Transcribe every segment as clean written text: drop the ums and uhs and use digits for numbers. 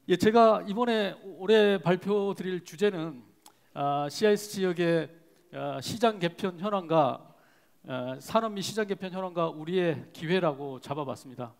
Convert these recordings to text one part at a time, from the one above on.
예, 제가 이번에 올해 발표드릴 주제는 CIS 지역의 시장 개편 현황과 산업 및 시장 개편 현황과 우리의 기회라고 잡아봤습니다.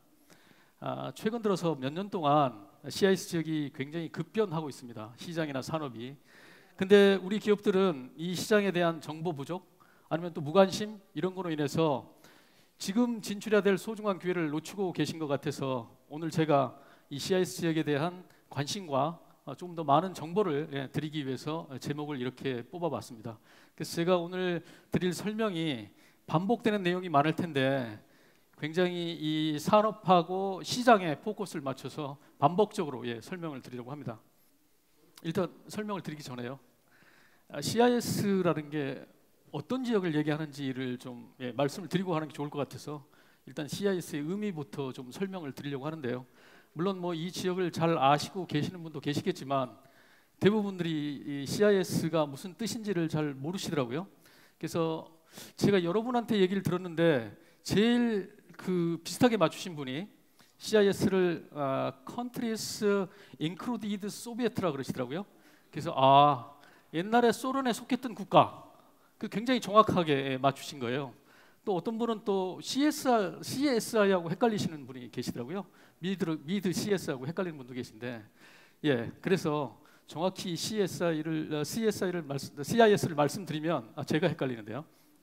최근 들어서 몇 년 동안 CIS 지역이 굉장히 급변하고 있습니다. 시장이나 산업이. 근데 우리 기업들은 이 시장에 대한 정보 부족 아니면 또 무관심 이런 거로 인해서 지금 진출해야 될 소중한 기회를 놓치고 계신 것 같아서 오늘 제가 이 CIS 지역에 대한 관심과 좀 더 많은 정보를 드리기 위해서 제목을 이렇게 뽑아봤습니다. 그래서 제가 오늘 드릴 설명이 반복되는 내용이 많을 텐데 굉장히 이 산업하고 시장에 포커스를 맞춰서 반복적으로 설명을 드리려고 합니다. 일단 설명을 드리기 전에요. CIS라는 게 어떤 지역을 얘기하는지를 좀 말씀을 드리고 하는 게 좋을 것 같아서 일단 CIS의 의미부터 좀 설명을 드리려고 하는데요. 물론 뭐 이 지역을 잘 아시고 계시는 분도 계시겠지만 대부분들이 이 CIS가 무슨 뜻인지를 잘 모르시더라고요. 그래서 제가 여러분한테 얘기를 들었는데 제일 비슷하게 맞추신 분이 CIS를 Countries Included Soviet라 그러시더라고요. 그래서 옛날에 소련에 속했던 국가 굉장히 정확하게 맞추신 거예요. 또 어떤 분은 또 CSI하고 헷갈리시는 분이 계시더라고요. 미드 CS하고 헷갈리는 분도 계신데, 그래서 정확히 CIS를 말씀드리면 제가 헷갈리는데요.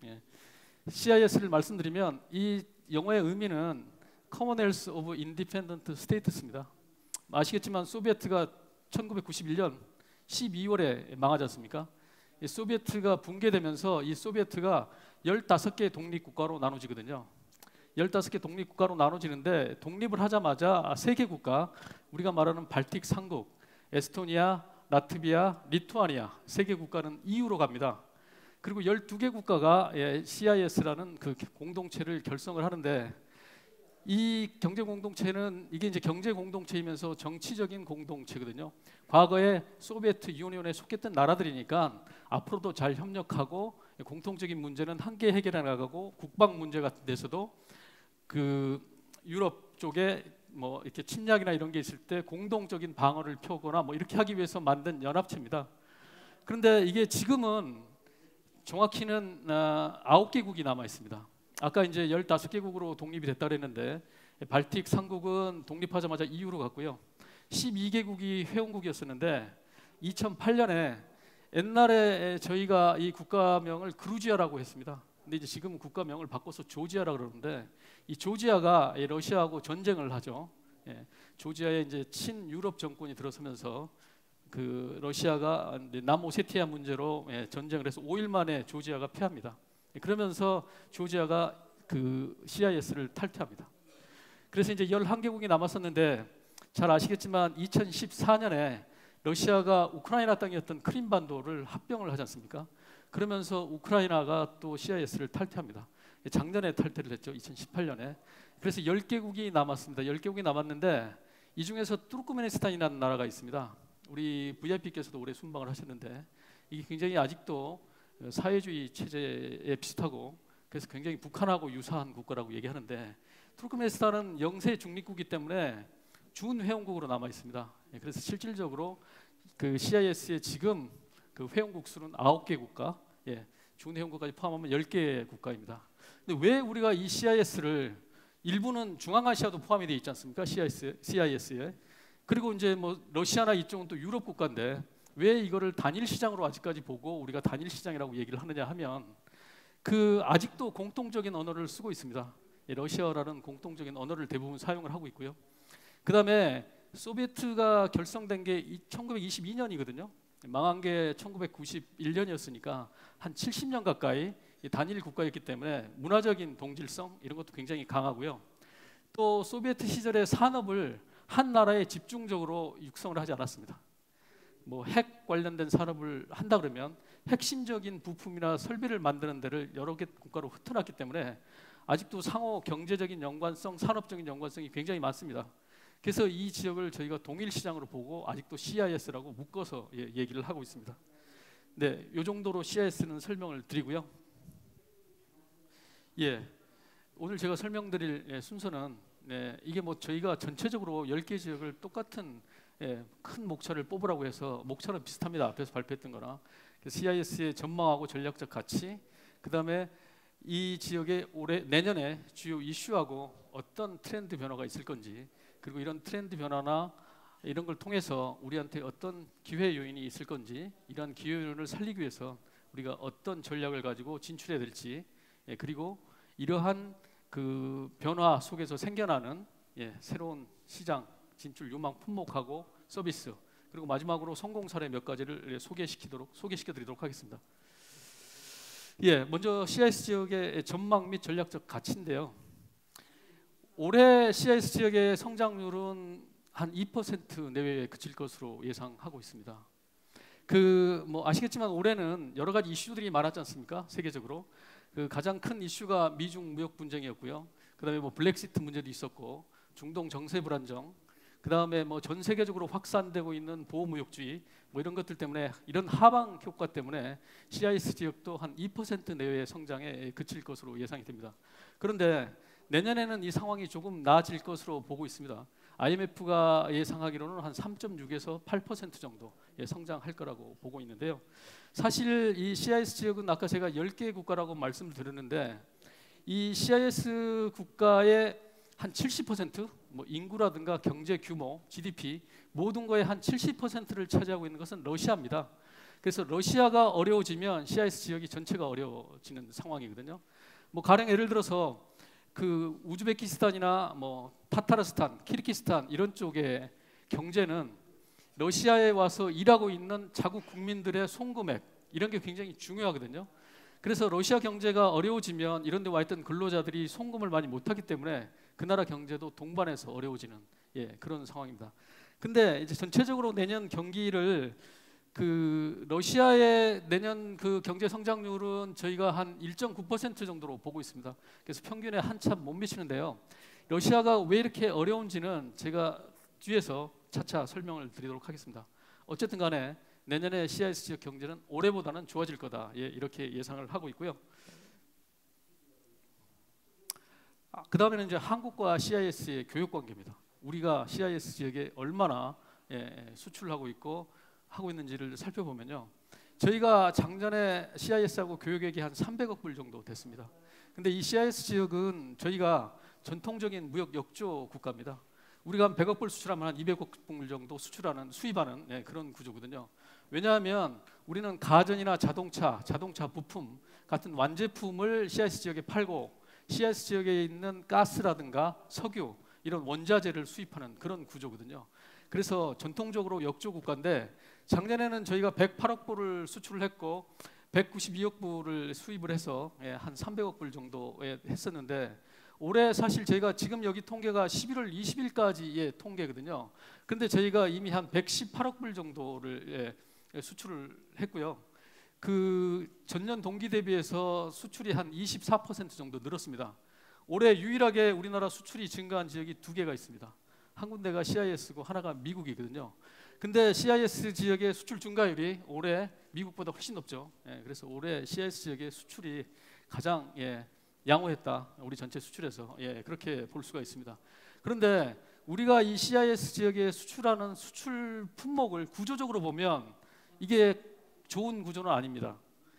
CIS를 말씀드리면 이 영어의 의미는 Commonwealth of Independent States입니다. 아시겠지만 소비에트가 1991년 12월에 망하지 않습니까? 이 소비에트가 붕괴되면서 이 소비에트가 15개 독립국가로 나눠지거든요. 15개 독립국가로 나눠지는데 독립을 하자마자 3개 국가, 우리가 말하는 발틱 3국, 에스토니아, 라트비아, 리투아니아 3개 국가는 EU로 갑니다. 그리고 12개 국가가 CIS라는 공동체를 결성을 하는데 이 경제 공동체는 이게 이제 경제 공동체이면서 정치적인 공동체거든요. 과거에 소비에트 유니온에 속했던 나라들이니까 앞으로도 잘 협력하고 공통적인 문제는 함께 해결해 나가고 국방 문제 같은 데서도 유럽 쪽에 뭐 이렇게 침략이나 이런 게 있을 때 공동적인 방어를 펴거나 뭐 이렇게 하기 위해서 만든 연합체입니다. 그런데 이게 지금은 정확히는 9개국이 남아 있습니다. 아까 이제 15개국으로 독립이 됐다 그랬는데 발틱 3국은 독립하자마자 EU로 갔고요. 12개국이 회원국이었었는데 2008년에 옛날에 저희가 이 국가명을 그루지아라고 했습니다. 근데 이제 지금은 국가명을 바꿔서 조지아라고 그러는데 이 조지아가 러시아하고 전쟁을 하죠. 조지아에 이제 친유럽 정권이 들어서면서 러시아가 남오세티아 문제로 전쟁을 해서 5일 만에 조지아가 패합니다. 그러면서 조지아가 CIS를 탈퇴합니다. 그래서 이제 11개국이 남았었는데 잘 아시겠지만 2014년에 러시아가 우크라이나 땅이었던 크림반도를 합병을 하지 않습니까? 그러면서 우크라이나가 또 CIS를 탈퇴합니다. 작년에 탈퇴를 했죠. 2018년에. 그래서 10개국이 남았습니다. 10개국이 남았는데 이 중에서 투르크메니스탄이라는 나라가 있습니다. 우리 VIP께서도 올해 순방을 하셨는데 이게 굉장히 아직도 사회주의 체제에 비슷하고 그래서 굉장히 북한하고 유사한 국가라고 얘기하는데 투르크메니스탄은 영세 중립국이기 때문에 준회원국으로 남아 있습니다. 그래서 실질적으로 CIS의 지금 회원국 수는 9개 국가, 준회원국까지 포함하면 10개 국가입니다. 근데 왜 우리가 이 CIS를 일부는 중앙아시아도 포함이 되어 있지 않습니까? CIS에. 그리고 이제 뭐 러시아나 이쪽은 또 유럽 국가인데 왜 이거를 단일 시장으로 아직까지 보고 우리가 단일 시장이라고 얘기를 하느냐 하면 아직도 공통적인 언어를 쓰고 있습니다. 러시아어라는 공통적인 언어를 대부분 사용을 하고 있고요. 그 다음에 소비에트가 결성된 게 1922년이거든요. 망한 게 1991년이었으니까 한 70년 가까이 단일 국가였기 때문에 문화적인 동질성 이런 것도 굉장히 강하고요. 또 소비에트 시절의 산업을 한 나라에 집중적으로 육성을 하지 않았습니다. 뭐 핵 관련된 산업을 한다 그러면 핵심적인 부품이나 설비를 만드는 데를 여러 개 국가로 흩어놨기 때문에 아직도 상호 경제적인 연관성, 산업적인 연관성이 굉장히 많습니다. 그래서 이 지역을 저희가 동일 시장으로 보고 아직도 CIS라고 묶어서 얘기를 하고 있습니다. 네, 이 정도로 CIS는 설명을 드리고요. 오늘 제가 설명드릴 순서는 이게 뭐 저희가 전체적으로 10개 지역을 똑같은 큰 목차를 뽑으라고 해서 목차는 비슷합니다. 앞에서 발표했던 거랑. CIS의 전망하고 전략적 가치, 그 다음에 이 지역의 내년에 주요 이슈하고 어떤 트렌드 변화가 있을 건지, 그리고 이런 트렌드 변화나 이런 걸 통해서 우리한테 어떤 기회 요인이 있을 건지, 이러한 기회 요인을 살리기 위해서 우리가 어떤 전략을 가지고 진출해야 될지, 그리고 이러한 그 변화 속에서 생겨나는 새로운 시장 진출 유망 품목하고 서비스, 그리고 마지막으로 성공 사례 몇 가지를 소개시켜드리도록 하겠습니다. 먼저 CIS 지역의 전망 및 전략적 가치인데요. 올해 CIS 지역의 성장률은 한 2% 내외에 그칠 것으로 예상하고 있습니다. 아시겠지만 올해는 여러 가지 이슈들이 많았지 않습니까? 세계적으로. 가장 큰 이슈가 미중 무역 분쟁이었고요. 그다음에 블랙시트 문제도 있었고, 중동 정세 불안정, 그다음에 전 세계적으로 확산되고 있는 보호무역주의 이런 것들 때문에, 이런 하방 효과 때문에 CIS 지역도 한 2% 내외의 성장에 그칠 것으로 예상이 됩니다. 그런데 내년에는 이 상황이 조금 나아질 것으로 보고 있습니다. IMF가 예상하기로는 한 3.6에서 8% 정도 성장할 거라고 보고 있는데요. 사실 이 CIS 지역은 아까 제가 10개 국가라고 말씀을 드렸는데, 이 CIS 국가의 한 70%, 인구라든가 경제 규모, GDP 모든 거의 한 70%를 차지하고 있는 것은 러시아입니다. 그래서 러시아가 어려워지면 CIS 지역이 전체가 어려워지는 상황이거든요. 가령 예를 들어서 우즈베키스탄이나 타타르스탄, 키르기스탄 이런 쪽의 경제는 러시아에 와서 일하고 있는 자국 국민들의 송금액, 이런 게 굉장히 중요하거든요. 그래서 러시아 경제가 어려워지면 이런 데 와 있던 근로자들이 송금을 많이 못하기 때문에 그 나라 경제도 동반해서 어려워지는 그런 상황입니다. 근데 이제 전체적으로 내년 경기를 러시아의 내년 경제 성장률은 저희가 한 1.9% 정도로 보고 있습니다. 그래서 평균에 한참 못 미치는데요. 러시아가 왜 이렇게 어려운지는 제가 뒤에서 차차 설명을 드리도록 하겠습니다. 어쨌든 간에 내년에 CIS 지역 경제는 올해보다는 좋아질 거다, 이렇게 예상을 하고 있고요. 그 다음에는 이제 한국과 CIS의 교육 관계입니다. 우리가 CIS 지역에 얼마나 수출하고 있고 하고 있는지를 살펴보면요, 저희가 작년에 CIS하고 교역액이 한 300억 불 정도 됐습니다. 근데 이 CIS 지역은 저희가 전통적인 무역 역조 국가입니다. 우리가 한 100억 불 수출하면 한 200억 불 정도 수입하는 그런 구조거든요. 왜냐하면 우리는 가전이나 자동차 부품 같은 완제품을 CIS 지역에 팔고, CIS 지역에 있는 가스라든가 석유 이런 원자재를 수입하는 그런 구조거든요. 그래서 전통적으로 역조 국가인데, 작년에는 저희가 108억 불을 수출을 했고 192억 불을 수입을 해서 한 300억 불 정도 했었는데, 올해 사실 저희가 지금 여기 통계가 11월 20일까지의 통계거든요. 근데 저희가 이미 한 118억 불 정도를 수출을 했고요. 전년 동기 대비해서 수출이 한 24% 정도 늘었습니다. 올해 유일하게 우리나라 수출이 증가한 지역이 2개가 있습니다. 한 군데가 CIS고 하나가 미국이거든요. 근데 CIS 지역의 수출 증가율이 올해 미국보다 훨씬 높죠. 그래서 올해 CIS 지역의 수출이 가장 양호했다, 우리 전체 수출에서. 그렇게 볼 수가 있습니다. 그런데 우리가 이 CIS 지역에 수출하는 수출 품목을 구조적으로 보면 이게 좋은 구조는 아닙니다.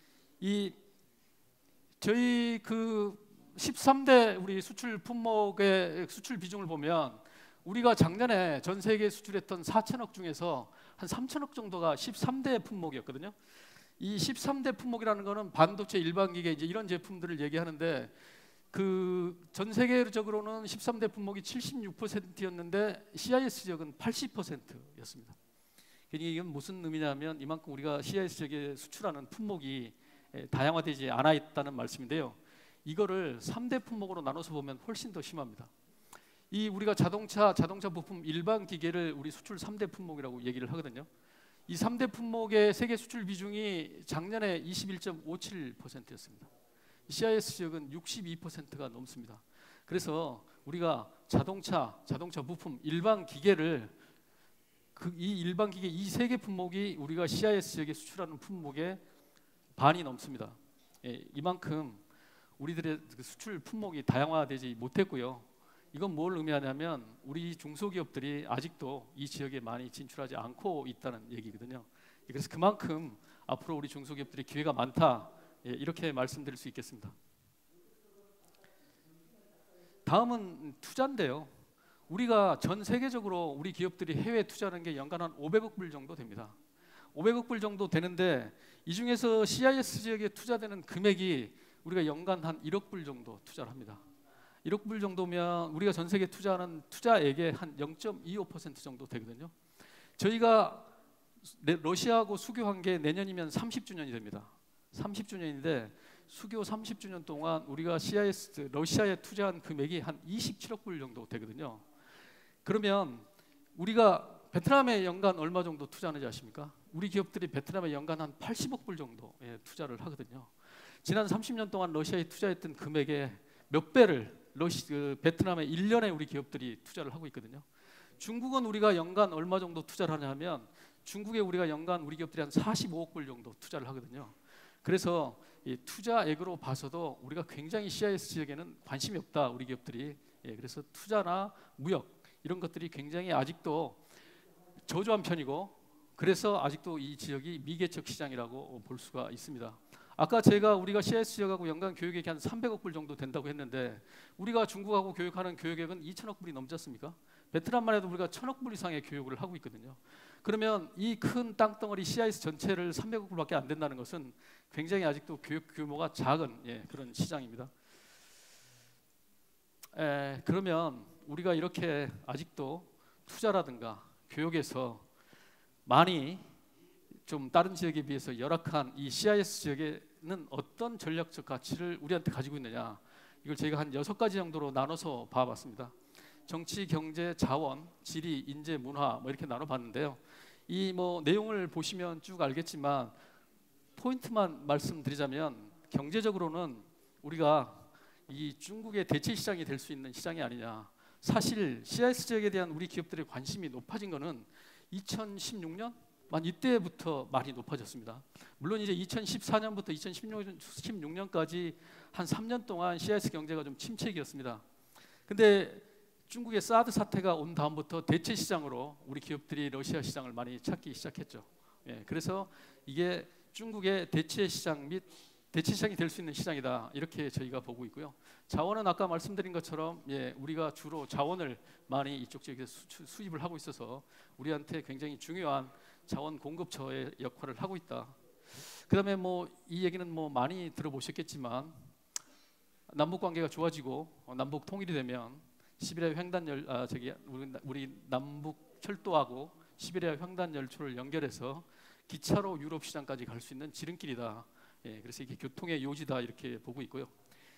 저희 13대 우리 수출 품목의 수출 비중을 보면, 우리가 작년에 전 세계에 수출했던 4천억 중에서 한 3천억 정도가 13대 품목이었거든요. 이 13대 품목이라는 거는 반도체, 일반기계 이제 이런 제품들을 얘기하는데, 전 세계적으로는 13대 품목이 76%였는데 CIS 지역은 80%였습니다. 이건 무슨 의미냐면, 이만큼 우리가 CIS 지역에 수출하는 품목이 다양화되지 않아 있다는 말씀인데요. 이거를 3대 품목으로 나눠서 보면 훨씬 더 심합니다. 우리가 자동차 부품, 일반 기계를 우리 수출 3대 품목이라고 얘기를 하거든요. 이 3대 품목의 세계 수출 비중이 작년에 21.57%였습니다. CIS 지역은 62%가 넘습니다. 그래서 우리가 자동차 부품, 일반 기계를 이 일반 기계 이 3개 품목이 우리가 CIS 지역에 수출하는 품목의 반이 넘습니다. 이만큼 우리들의 수출 품목이 다양화되지 못했고요. 이건 뭘 의미하냐면 우리 중소기업들이 아직도 이 지역에 많이 진출하지 않고 있다는 얘기거든요. 그래서 그만큼 앞으로 우리 중소기업들이 기회가 많다, 이렇게 말씀드릴 수 있겠습니다. 다음은 투자인데요. 우리가 전 세계적으로 우리 기업들이 해외 투자하는 게 연간 한 500억 불 정도 됩니다. 500억 불 정도 되는데 이 중에서 CIS 지역에 투자되는 금액이 우리가 연간 한 1억 불 정도 투자를 합니다. 1억 불 정도면 우리가 전 세계 투자하는 투자액의 한 0.25% 정도 되거든요. 저희가 러시아하고 수교한 게 내년이면 30주년이 됩니다. 30주년인데 수교 30주년 동안 우리가 CIS 러시아에 투자한 금액이 한 27억 불 정도 되거든요. 그러면 우리가 베트남에 연간 얼마 정도 투자하는지 아십니까? 우리 기업들이 베트남에 연간 한 80억 불 정도 투자를 하거든요. 지난 30년 동안 러시아에 투자했던 금액의 몇 배를 베트남에 1년에 우리 기업들이 투자를 하고 있거든요. 중국은 우리가 연간 얼마 정도 투자를 하냐면 중국에 우리가 연간 우리 기업들이 한 45억 불 정도 투자를 하거든요. 그래서 이 투자액으로 봐서도 우리가 굉장히 CIS 지역에는 관심이 없다, 우리 기업들이. 그래서 투자나 무역 이런 것들이 굉장히 아직도 저조한 편이고, 그래서 아직도 이 지역이 미개척 시장이라고 볼 수가 있습니다. 아까 제가 우리가 CIS 지역하고 연간 교육액이 한 300억 불 정도 된다고 했는데 우리가 중국하고 교육하는 교육액은 2천억 불이 넘지 않습니까? 베트남만 해도 우리가 1,000억 불 이상의 교육을 하고 있거든요. 그러면 이 큰 땅덩어리 CIS 전체를 300억 불밖에 안 된다는 것은 굉장히 아직도 교육 규모가 작은 그런 시장입니다. 그러면 우리가 이렇게 아직도 투자라든가 교육에서 많이 좀 다른 지역에 비해서 열악한 이 CIS 지역에는 어떤 전략적 가치를 우리한테 가지고 있느냐, 이걸 저희가 한 6가지 정도로 나눠서 봐봤습니다. 정치, 경제, 자원, 지리, 인재, 문화 뭐 이렇게 나눠봤는데요. 이 뭐 내용을 보시면 쭉 알겠지만 포인트만 말씀드리자면 경제적으로는 우리가 이 중국의 대체 시장이 될 수 있는 시장이 아니냐. 사실 CIS 지역에 대한 우리 기업들의 관심이 높아진 거는 2016년 이때부터 많이 높아졌습니다. 물론 이제 2014년부터 2016년까지 한 3년 동안 CIS 경제가 좀 침체기였습니다. 근데 중국의 사드 사태가 온 다음부터 대체 시장으로 우리 기업들이 러시아 시장을 많이 찾기 시작했죠. 그래서 이게 중국의 대체 시장 및 대체 시장이 될 수 있는 시장이다, 이렇게 저희가 보고 있고요. 자원은 아까 말씀드린 것처럼 우리가 주로 자원을 많이 이쪽 지역에서 수입을 하고 있어서 우리한테 굉장히 중요한 자원 공급처의 역할을 하고 있다. 그다음에 뭐 이 얘기는 뭐 많이 들어보셨겠지만 남북 관계가 좋아지고 남북 통일이 되면 시베리아 횡단 우리 남북 철도하고 시베리아 횡단 열차를 연결해서 기차로 유럽 시장까지 갈 수 있는 지름길이다. 그래서 이게 교통의 요지다, 이렇게 보고 있고요.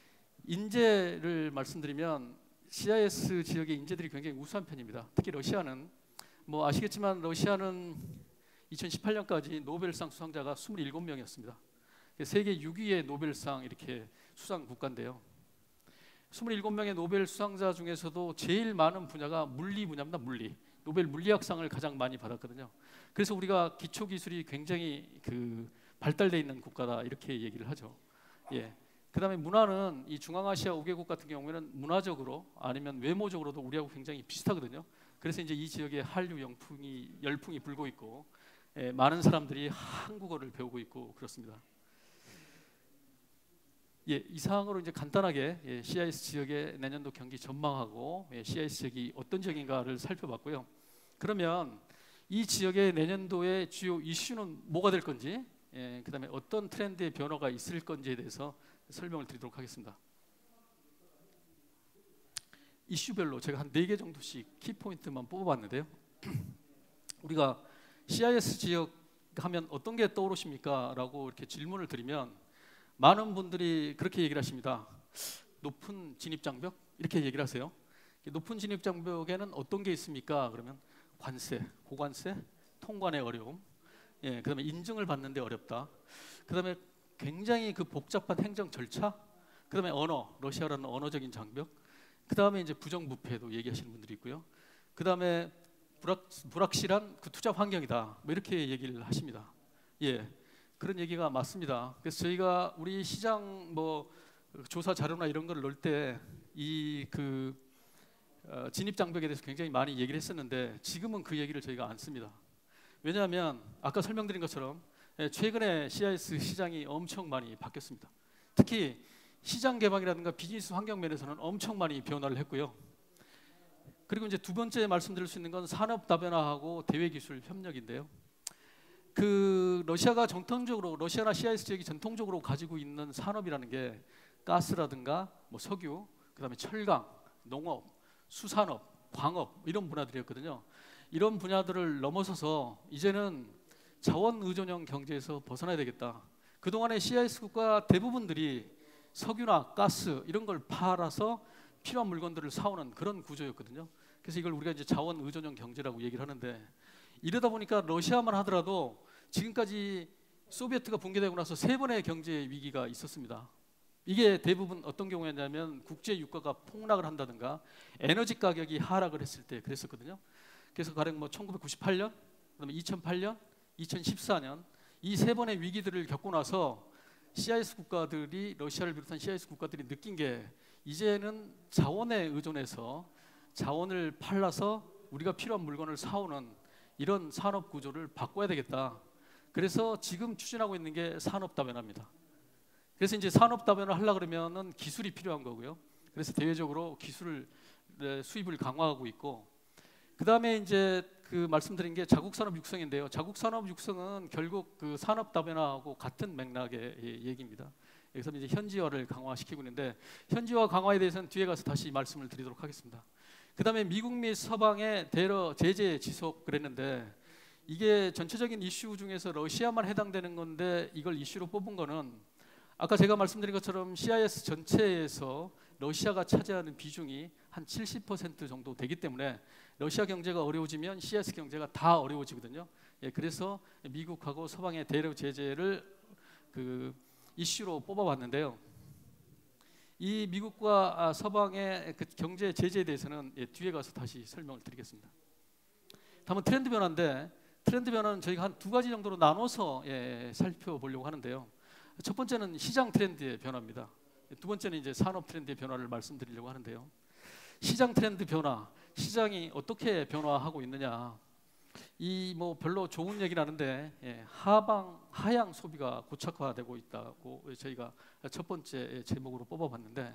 인재를 말씀드리면 CIS 지역의 인재들이 굉장히 우수한 편입니다. 특히 러시아는 뭐 아시겠지만 러시아는 2018년까지 노벨상 수상자가 27명이었습니다. 세계 6위의 노벨상 이렇게 수상 국가인데요. 27명의 노벨 수상자 중에서도 제일 많은 분야가 물리 분야입니다. 물리. 노벨 물리학상을 가장 많이 받았거든요. 그래서 우리가 기초 기술이 굉장히 발달되어 있는 국가다, 이렇게 얘기를 하죠. 그다음에 문화는 이 중앙아시아 5개국 같은 경우에는 문화적으로 아니면 외모적으로도 우리하고 굉장히 비슷하거든요. 그래서 이제 이 지역에 한류 열풍이 불고 있고 많은 사람들이 한국어를 배우고 있고 그렇습니다. 이상으로 이제 간단하게 CIS 지역의 내년도 경기 전망하고 CIS 지역이 어떤 지역인가를 살펴봤고요. 그러면 이 지역의 내년도의 주요 이슈는 뭐가 될 건지, 그다음에 어떤 트렌드의 변화가 있을 건지에 대해서 설명을 드리도록 하겠습니다. 이슈별로 제가 한 4개 정도씩 키포인트만 뽑아봤는데요. 우리가 CIS 지역 하면 어떤 게 떠오르십니까? 라고 이렇게 질문을 드리면 많은 분들이 그렇게 얘기를 하십니다. 높은 진입장벽? 이렇게 얘기를 하세요. 높은 진입장벽에는 어떤 게 있습니까? 그러면 관세, 고관세, 통관의 어려움, 그다음에 인증을 받는데 어렵다. 그다음에 굉장히 복잡한 행정 절차, 그다음에 언어, 러시아라는 언어적인 장벽, 그다음에 이제 부정부패도 얘기하시는 분들이 있고요. 그다음에 불확실한 투자 환경이다. 뭐 이렇게 얘기를 하십니다. 그런 얘기가 맞습니다. 그래서 저희가 우리 시장 조사 자료나 이런 걸 넣을 때 진입 장벽에 대해서 굉장히 많이 얘기를 했었는데 지금은 그 얘기를 저희가 안 씁니다. 왜냐하면 아까 설명드린 것처럼 최근에 CIS 시장이 엄청 많이 바뀌었습니다. 특히 시장 개방이라든가 비즈니스 환경 면에서는 엄청 많이 변화를 했고요. 그리고 이제 두 번째 말씀드릴 수 있는 건 산업 다변화하고 대외 기술 협력인데요. 그 러시아가 전통적으로 러시아나 CIS 지역이 전통적으로 가지고 있는 산업이라는 게 가스라든가 뭐 석유, 그다음에 철강, 농업, 수산업, 광업 이런 분야들이었거든요. 이런 분야들을 넘어서서 이제는 자원 의존형 경제에서 벗어나야 되겠다. 그동안의 CIS 국가 대부분들이 석유나 가스 이런 걸 팔아서 필요한 물건들을 사오는 그런 구조였거든요. 그래서 이걸 우리가 이제 자원 의존형 경제라고 얘기를 하는데 이러다 보니까 러시아만 하더라도 지금까지 소비에트가 붕괴되고 나서 3번의 경제 위기가 있었습니다. 이게 대부분 어떤 경우였냐면 국제 유가가 폭락을 한다든가 에너지 가격이 하락을 했을 때 그랬었거든요. 그래서 가령 뭐 1998년, 그다음에 2008년, 2014년 이 3번의 위기들을 겪고 나서 CIS 국가들이 러시아를 비롯한 CIS 국가들이 느낀 게 이제는 자원에 의존해서 자원을 팔아서 우리가 필요한 물건을 사오는 이런 산업 구조를 바꿔야 되겠다. 그래서 지금 추진하고 있는 게 산업 다변화입니다. 그래서 이제 산업 다변화 하려 그러면은 기술이 필요한 거고요. 그래서 대외적으로 기술 수입을 강화하고 있고, 그 다음에 이제 그 말씀드린 게 자국 산업 육성인데요. 자국 산업 육성은 결국 그 산업 다변화하고 같은 맥락의 얘기입니다. 여기서 이제 현지화를 강화시키고 있는데 현지화 강화에 대해서는 뒤에 가서 다시 말씀을 드리도록 하겠습니다. 그 다음에 미국 및 서방의 대러 제재 지속 그랬는데 이게 전체적인 이슈 중에서 러시아만 해당되는 건데 이걸 이슈로 뽑은 거는 아까 제가 말씀드린 것처럼 CIS 전체에서 러시아가 차지하는 비중이 한 70% 정도 되기 때문에 러시아 경제가 어려워지면 CIS 경제가 다 어려워지거든요. 예, 그래서 미국하고 서방의 대러 제재를 그 이슈로 뽑아봤는데요. 이 미국과 서방의 그 경제 제재에 대해서는 뒤에 가서 다시 설명을 드리겠습니다. 다음은 트렌드 변화인데 트렌드 변화는 저희가 한 2가지 정도로 나눠서 살펴보려고 하는데요. 첫 번째는 시장 트렌드의 변화입니다. 두 번째는 이제 산업 트렌드의 변화를 말씀드리려고 하는데요. 시장 트렌드 변화, 시장이 어떻게 변화하고 있느냐. 이 뭐 별로 좋은 얘기는 아닌데 하향 소비가 고착화되고 있다고 저희가 첫 번째 제목으로 뽑아봤는데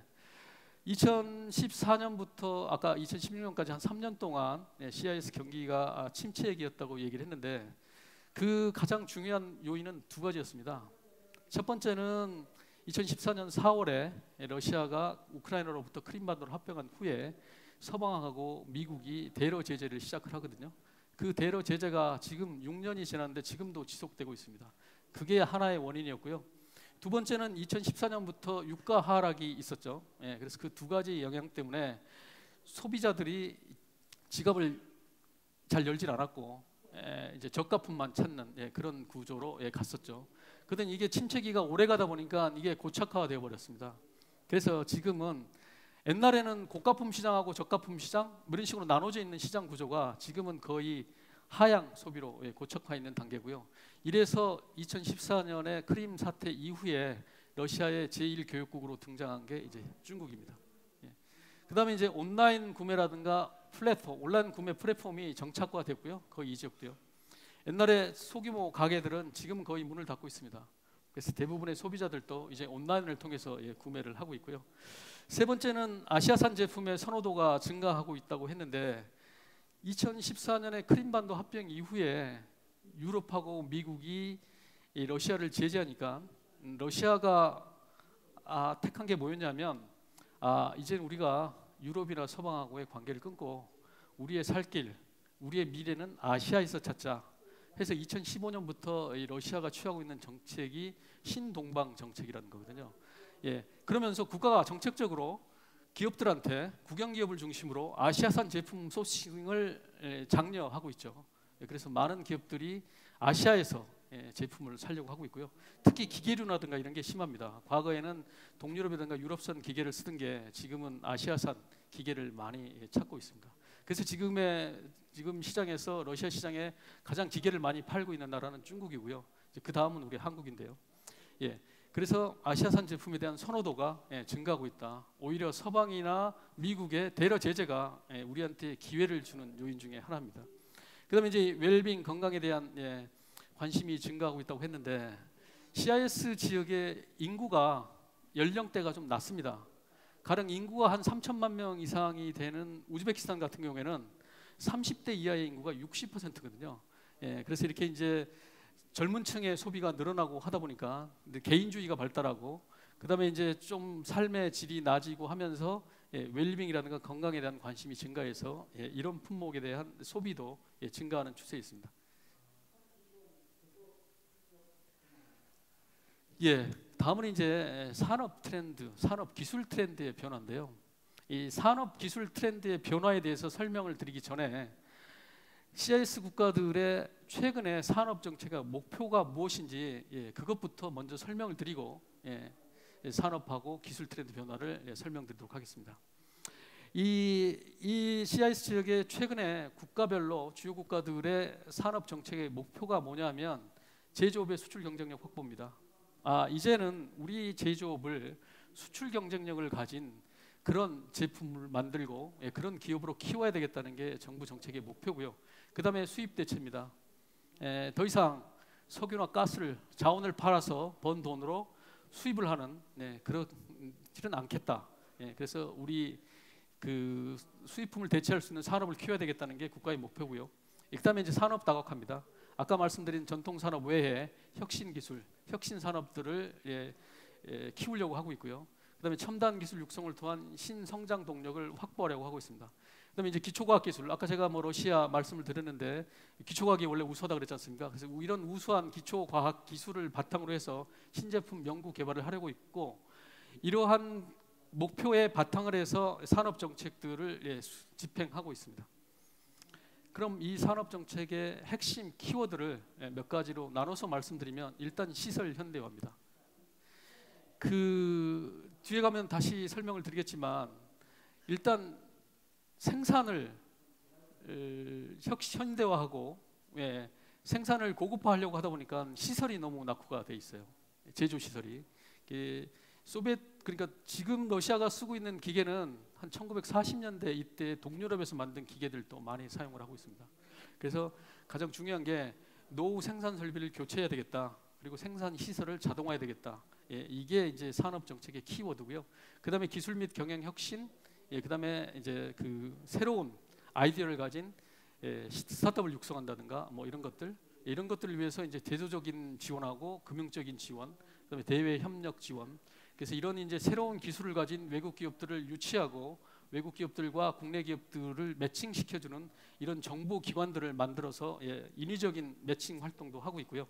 2014년부터 아까 2016년까지 한 3년 동안 CIS 경기가 침체기였다고 얘기를 했는데 그 가장 중요한 요인은 2가지였습니다. 첫 번째는 2014년 4월에 러시아가 우크라이나로부터 크림반도를 합병한 후에 서방하고 미국이 대러 제재를 시작을 하거든요. 그 대러 제재가 지금 6년이 지났는데 지금도 지속되고 있습니다. 그게 하나의 원인이었고요. 두 번째는 2014년부터 유가 하락이 있었죠. 그래서 그 2가지 영향 때문에 소비자들이 지갑을 잘 열질 않았고 이제 저가품만 찾는 그런 구조로 갔었죠. 그런데 이게 침체기가 오래 가다 보니까 이게 고착화가 되어 버렸습니다. 그래서 지금은 옛날에는 고가품 시장하고 저가품 시장 이런 식으로 나눠져 있는 시장 구조가 지금은 거의 하향 소비로 고착화 있는 단계고요. 이래서 2014년에 크림 사태 이후에 러시아의 제1교역국으로 등장한 게 이제 중국입니다. 그다음에 이제 온라인 구매라든가 플랫폼, 온라인 구매 플랫폼이 정착화됐고요. 거의 이 지역도요. 옛날에 소규모 가게들은 지금 거의 문을 닫고 있습니다. 그래서 대부분의 소비자들도 이제 온라인을 통해서 구매를 하고 있고요. 세 번째는 아시아산 제품의 선호도가 증가하고 있다고 했는데 2014년에 크림반도 합병 이후에 유럽하고 미국이 러시아를 제재하니까 러시아가 택한 게 뭐였냐면 이제 우리가 유럽이나 서방하고의 관계를 끊고 우리의 살 길, 우리의 미래는 아시아에서 찾자 해서 2015년부터 러시아가 취하고 있는 정책이 신동방 정책이라는 거거든요. 그러면서 국가가 정책적으로 기업들한테 국영기업을 중심으로 아시아산 제품 소싱을 장려하고 있죠. 그래서 많은 기업들이 아시아에서 제품을 사려고 하고 있고요. 특히 기계류라든가 이런 게 심합니다. 과거에는 동유럽이라든가 유럽산 기계를 쓰던 게 지금은 아시아산 기계를 많이 찾고 있습니다. 그래서 지금 시장에서 러시아 시장에 가장 기계를 많이 팔고 있는 나라는 중국이고요. 그 다음은 우리 한국인데요. 그래서 아시아산 제품에 대한 선호도가 증가하고 있다. 오히려 서방이나 미국의 대러 제재가 우리한테 기회를 주는 요인 중에 하나입니다. 그다음에 이제 웰빙 건강에 대한 관심이 증가하고 있다고 했는데 CIS 지역의 인구가 연령대가 좀 낮습니다. 가령 인구가 한 3천만 명 이상이 되는 우즈베키스탄 같은 경우에는 30대 이하의 인구가 60%거든요. 그래서 이렇게 이제 젊은 층의 소비가 늘어나고 하다 보니까 개인주의가 발달하고 그다음에 이제 좀 삶의 질이 낮아지고 하면서 웰빙이라든가 건강에 대한 관심이 증가해서 이런 품목에 대한 소비도 증가하는 추세에 있습니다. 다음은 이제 산업 트렌드, 산업 기술 트렌드의 변화인데요. 이 산업 기술 트렌드의 변화에 대해서 설명을 드리기 전에 CIS 국가들의 최근의 산업 정책의 목표가 무엇인지 그것부터 먼저 설명을 드리고 산업하고 기술 트렌드 변화를 설명드리도록 하겠습니다. 이 CIS 지역의 최근에 국가별로 주요 국가들의 산업 정책의 목표가 뭐냐면 제조업의 수출 경쟁력 확보입니다. 이제는 우리 제조업을 수출 경쟁력을 가진 그런 제품을 만들고 그런 기업으로 키워야 되겠다는 게 정부 정책의 목표고요. 그 다음에 수입 대체입니다. 더 이상 석유나 가스를 자원을 팔아서 번 돈으로 수입을 하는 그렇지는 않겠다. 그래서 우리 그 수입품을 대체할 수 있는 산업을 키워야 되겠다는 게 국가의 목표고요. 그다음에 이제 산업 다각화입니다. 아까 말씀드린 전통 산업 외에 혁신 기술, 혁신 산업들을 키우려고 하고 있고요. 그다음에 첨단 기술 육성을 통한 신성장 동력을 확보하려고 하고 있습니다. 그다음에 이제 기초과학 기술, 아까 제가 뭐 러시아 말씀을 드렸는데 기초과학이 원래 우수하다 그랬지 않습니까? 그래서 이런 우수한 기초과학 기술을 바탕으로 해서 신제품 연구 개발을 하려고 있고 이러한 목표에 바탕을 해서 산업 정책들을 집행하고 있습니다. 그럼 이 산업 정책의 핵심 키워드를 몇 가지로 나눠서 말씀드리면 일단 시설 현대화입니다. 그 뒤에 가면 다시 설명을 드리겠지만 일단 생산을 현대화하고 생산을 고급화하려고 하다 보니까 시설이 너무 낙후가 돼 있어요. 제조 시설이. 그러니까 지금 러시아가 쓰고 있는 기계는 한 1940년대 이때 동유럽에서 만든 기계들도 많이 사용을 하고 있습니다. 그래서 가장 중요한 게 노후 생산 설비를 교체해야 되겠다. 그리고 생산 시설을 자동화해야 되겠다. 이게 이제 산업 정책의 키워드고요. 그다음에 기술 및 경영 혁신, 그다음에 이제 그 새로운 아이디어를 가진 스타트업을 육성한다든가 뭐 이런 것들을 위해서 이제 제도적인 지원하고 금융적인 지원, 그다음에 대외 협력 지원. 그래서 이런 이제 새로운 기술을 가진 외국 기업들을 유치하고 외국 기업들과 국내 기업들을 매칭시켜주는 이런 정부 기관들을 만들어서 인위적인 매칭 활동도 하고 있고요.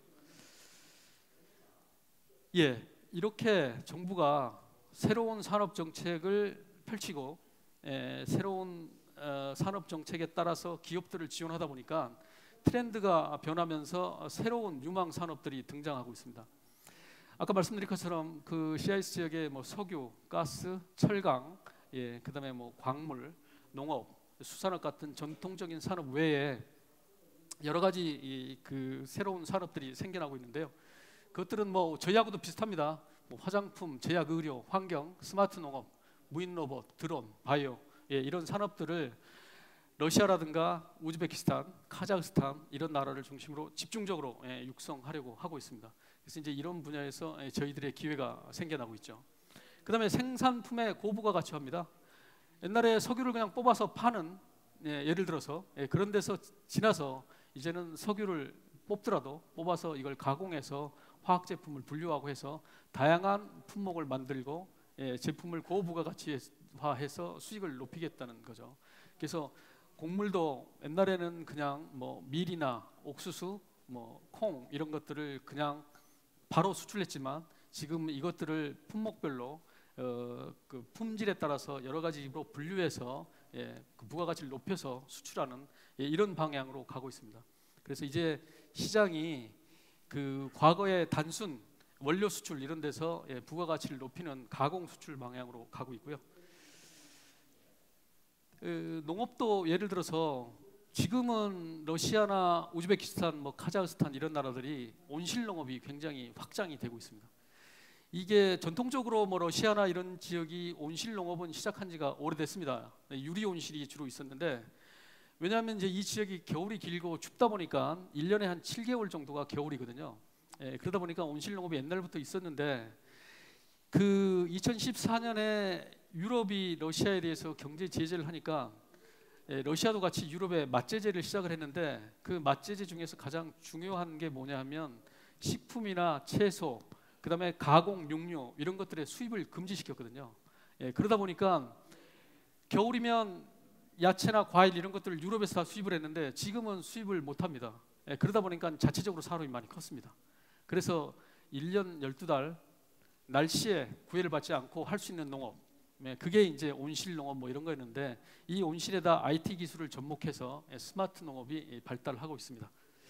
이렇게 정부가 새로운 산업 정책을 펼치고 새로운 산업 정책에 따라서 기업들을 지원하다 보니까 트렌드가 변하면서 새로운 유망 산업들이 등장하고 있습니다. 아까 말씀드린 것처럼 그 CIS 지역의 뭐 석유, 가스, 철강, 그다음에 뭐 광물, 농업, 수산업 같은 전통적인 산업 외에 여러 가지 그 새로운 산업들이 생겨나고 있는데요. 그것들은 뭐 저희하고도 비슷합니다. 뭐 화장품, 제약, 의료, 환경, 스마트 농업, 무인 로봇, 드론, 바이오 이런 산업들을 러시아라든가 우즈베키스탄, 카자흐스탄 이런 나라를 중심으로 집중적으로 육성하려고 하고 있습니다. 그래서 이제 이런 분야에서 저희들의 기회가 생겨나고 있죠. 그다음에 생산품의 고부가 가치화입니다. 옛날에 석유를 그냥 뽑아서 파는 예를 들어서 그런 데서 지나서 이제는 석유를 뽑아서 이걸 가공해서 화학 제품을 분류하고 해서 다양한 품목을 만들고 제품을 고부가가치화해서 수익을 높이겠다는 거죠. 그래서 곡물도 옛날에는 그냥 뭐 밀이나 옥수수, 뭐 콩 이런 것들을 그냥 바로 수출했지만 지금 이것들을 품목별로 그 품질에 따라서 여러 가지로 분류해서 그 부가가치를 높여서 수출하는 이런 방향으로 가고 있습니다. 그래서 이제 시장이 그 과거의 단순 원료 수출 이런 데서 부가가치를 높이는 가공 수출 방향으로 가고 있고요. 농업도 예를 들어서 지금은 러시아나 우즈베키스탄, 뭐 카자흐스탄 이런 나라들이 온실 농업이 굉장히 확장이 되고 있습니다. 이게 전통적으로 뭐 러시아나 이런 지역이 온실 농업은 시작한 지가 오래됐습니다. 유리 온실이 주로 있었는데, 왜냐하면 이제 이 지역이 겨울이 길고 춥다 보니까 1년에 한 7개월 정도가 겨울이거든요. 그러다 보니까 온실 농업이 옛날부터 있었는데, 그 2014년에 유럽이 러시아에 대해서 경제 제재를 하니까 러시아도 같이 유럽에 맛제재를 시작을 했는데, 그 맛제재 중에서 가장 중요한 게 뭐냐 하면 식품이나 채소, 그다음에 가공 육류 이런 것들의 수입을 금지시켰거든요. 그러다 보니까 겨울이면 야채나 과일 이런 것들을 유럽에서 다 수입을 했는데 지금은 수입을 못 합니다. 그러다 보니까 자체적으로 산업이 많이 컸습니다. 그래서 1년 12달 날씨에 구애를 받지 않고 할 수 있는 농업, 그게 이제 온실 농업 뭐 이런 거였는데, 이 온실에다 IT 기술을 접목해서 스마트 농업이 발달하고 있습니다.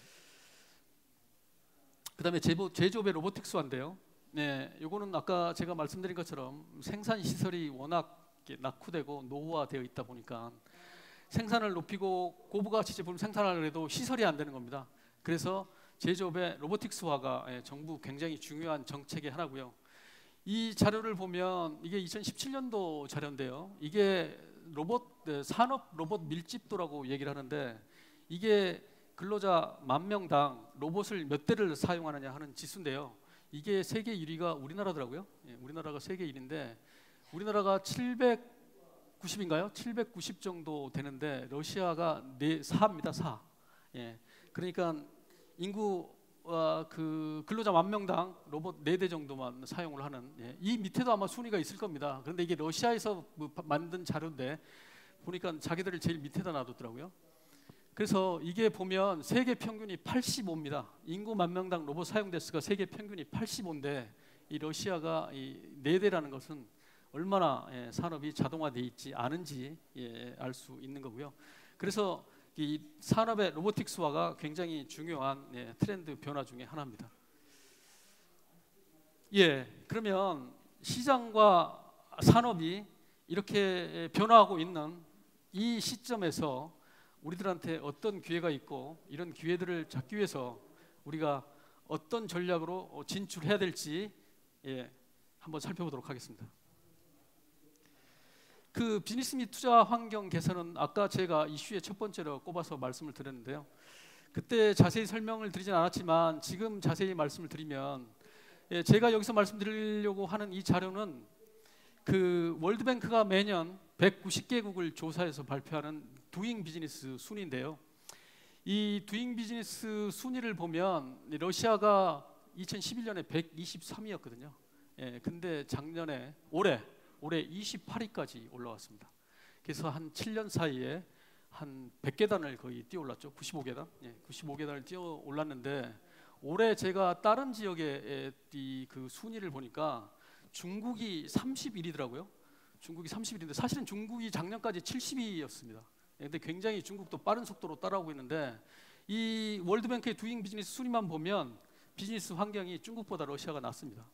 그다음에 제조업의 로보틱스화인데요. 요거는 아까 제가 말씀드린 것처럼 생산 시설이 워낙 낙후되고 노후화되어 있다 보니까 생산을 높이고 고부가치 제품을 생산하려고 해도 시설이 안 되는 겁니다. 그래서 제조업의 로보틱스화가 정부 굉장히 중요한 정책의 하나고요. 이 자료를 보면 이게 2017년도 자료인데요. 이게 산업 로봇 밀집도라고 얘기를 하는데, 이게 근로자 10,000명당 로봇을 몇 대를 사용하느냐 하는 지수인데요. 이게 세계 1위가 우리나라더라고요. 우리나라가 세계 1위인데, 우리나라가 790인가요? 790 정도 되는데 러시아가 4입니다. 4. 그러니까 인구 그 근로자 10,000명당 로봇 4대 정도만 사용을 하는, 이 밑에도 아마 순위가 있을 겁니다. 그런데 이게 러시아에서 만든 자료인데 보니까 자기들을 제일 밑에다 놔뒀더라고요. 그래서 이게 보면 세계 평균이 85입니다. 인구 10,000명당 로봇 사용 대수가 세계 평균이 85인데 이 러시아가 이 4대라는 것은 얼마나 산업이 자동화되어 있지 않은지 알 수 있는 거고요. 그래서 이 산업의 로보틱스화가 굉장히 중요한 트렌드 변화 중에 하나입니다. 그러면 시장과 산업이 이렇게 변화하고 있는 이 시점에서 우리들한테 어떤 기회가 있고, 이런 기회들을 잡기 위해서 우리가 어떤 전략으로 진출해야 될지 한번 살펴보도록 하겠습니다. 그 비즈니스 및 투자 환경 개선은 아까 제가 이슈의 첫 번째로 꼽아서 말씀을 드렸는데요. 그때 자세히 설명을 드리진 않았지만 지금 자세히 말씀을 드리면, 제가 여기서 말씀드리려고 하는 이 자료는 그 월드뱅크가 매년 190개국을 조사해서 발표하는 두잉 비즈니스 순위인데요. 이 두잉 비즈니스 순위를 보면 러시아가 2011년에 123위였거든요. 근데 작년에 올해 28위까지 올라왔습니다. 그래서 한 7년 사이에 한 100계단을 거의 뛰어 올랐죠. 95계단. 95계단을 뛰어 올랐는데, 올해 제가 다른 지역의 그 순위를 보니까 중국이 31위더라고요. 중국이 31위인데 사실은 중국이 작년까지 70위였습니다. 근데 굉장히 중국도 빠른 속도로 따라오고 있는데, 이 월드뱅크의 두잉 비즈니스 순위만 보면 비즈니스 환경이 중국보다 러시아가 낫습니다.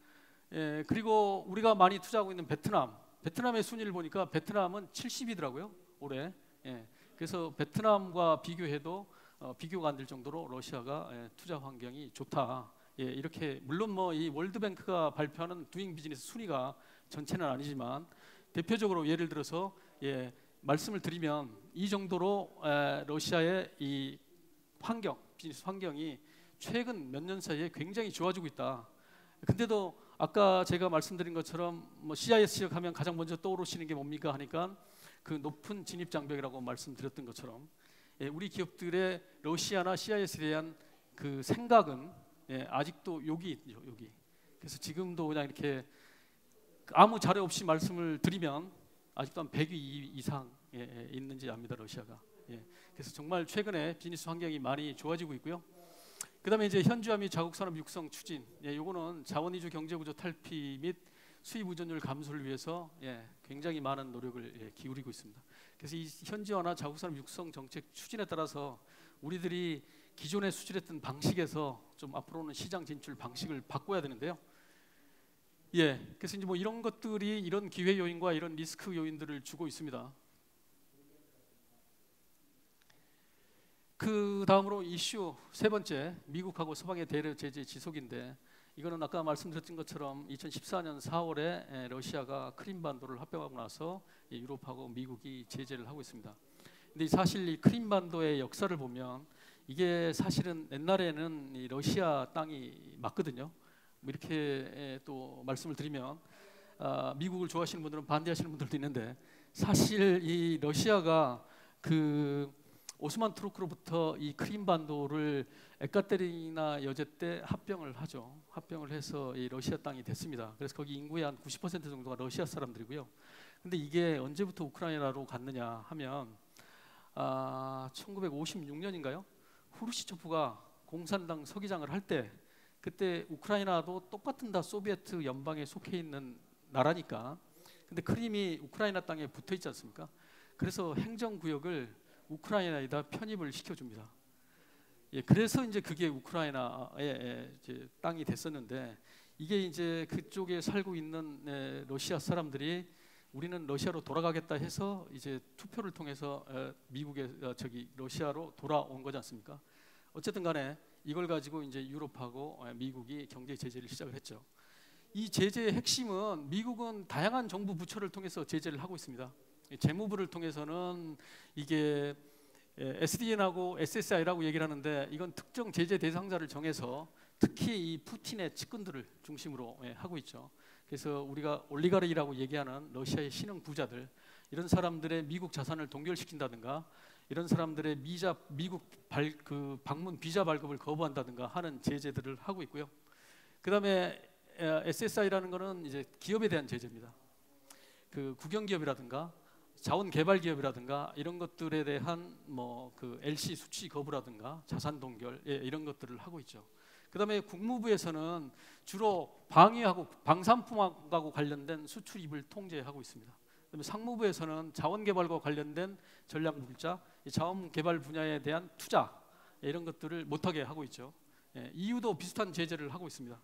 그리고 우리가 많이 투자하고 있는 베트남의 순위를 보니까 베트남은 70위더라고요. 올해. 그래서 베트남과 비교해도 비교가 안 될 정도로 러시아가 투자 환경이 좋다. 이렇게 물론 뭐 이 월드뱅크가 발표하는 두잉 비즈니스 순위가 전체는 아니지만 대표적으로 예를 들어서 말씀을 드리면 이 정도로 러시아의 이 비즈니스 환경이 최근 몇 년 사이에 굉장히 좋아지고 있다. 근데도 아까 제가 말씀드린 것처럼 뭐 CIS 지역하면 가장 먼저 떠오르시는 게 뭡니까 하니까 그 높은 진입 장벽이라고 말씀드렸던 것처럼, 우리 기업들의 러시아나 CIS에 대한 그 생각은 아직도 여기 있죠, 여기. 그래서 지금도 그냥 이렇게 아무 자료 없이 말씀을 드리면 아직도 한 100위 이상 있는지 압니다, 러시아가. 그래서 정말 최근에 비즈니스 환경이 많이 좋아지고 있고요. 그다음에 이제 현지화 및 자국 산업 육성 추진. 요거는 자원 이주 경제 구조 탈피 및 수입 의존율 감소를 위해서 굉장히 많은 노력을 기울이고 있습니다. 그래서 이 현지화나 자국 산업 육성 정책 추진에 따라서 우리들이 기존에 수출했던 방식에서 좀 앞으로는 시장 진출 방식을 바꿔야 되는데요. 그래서 이제 뭐 이런 것들이 이런 기회 요인과 이런 리스크 요인들을 주고 있습니다. 그 다음으로 이슈 세 번째, 미국하고 서방의 대러 제재 지속인데, 이거는 아까 말씀드렸던 것처럼 2014년 4월에 러시아가 크림반도를 합병하고 나서 유럽하고 미국이 제재를 하고 있습니다. 근데 사실 이 크림반도의 역사를 보면 이게 사실은 옛날에는 이 러시아 땅이 맞거든요. 뭐 이렇게 또 말씀을 드리면 미국을 좋아하시는 분들은 반대하시는 분들도 있는데, 사실 이 러시아가 그 오스만 투르크로부터 이 크림반도를 에카테리나 여제 때 합병을 하죠. 합병을 해서 이 러시아 땅이 됐습니다. 그래서 거기 인구의 한 90% 정도가 러시아 사람들이고요. 근데 이게 언제부터 우크라이나로 갔느냐 하면 1956년인가요? 후르시초프가 공산당 서기장을 할 때, 그때 우크라이나도 똑같은 다 소비에트 연방에 속해 있는 나라니까. 근데 크림이 우크라이나 땅에 붙어 있지 않습니까? 그래서 행정구역을 우크라이나에다 편입을 시켜줍니다. 예, 그래서 이제 그게 우크라이나의 이제 땅이 됐었는데, 이게 이제 그쪽에 살고 있는 러시아 사람들이 우리는 러시아로 돌아가겠다 해서 이제 투표를 통해서 미국에 러시아로 돌아온 거지 않습니까? 어쨌든 간에 이걸 가지고 이제 유럽하고 미국이 경제 제재를 시작을 했죠. 이 제재의 핵심은 미국은 다양한 정부 부처를 통해서 제재를 하고 있습니다. 재무부를 통해서는 이게 SDN하고 SSI라고 얘기를 하는데, 이건 특정 제재 대상자를 정해서 특히 이 푸틴의 측근들을 중심으로 하고 있죠. 그래서 우리가 올리가르히라고 얘기하는 러시아의 신흥 부자들, 이런 사람들의 미국 자산을 동결시킨다든가, 이런 사람들의 미국 방문 비자 발급을 거부한다든가 하는 제재들을 하고 있고요. 그다음에 SSI라는 거는 이제 기업에 대한 제재입니다. 그 국영기업이라든가 자원개발기업이라든가 이런 것들에 대한 뭐 그 LC 수취 거부라든가 자산 동결, 이런 것들을 하고 있죠. 그다음에 국무부에서는 주로 방위하고 방산품하고 관련된 수출입을 통제하고 있습니다. 그다음에 상무부에서는 자원개발과 관련된 전략물자, 자원개발 분야에 대한 투자, 이런 것들을 못하게 하고 있죠. EU도 비슷한 제재를 하고 있습니다.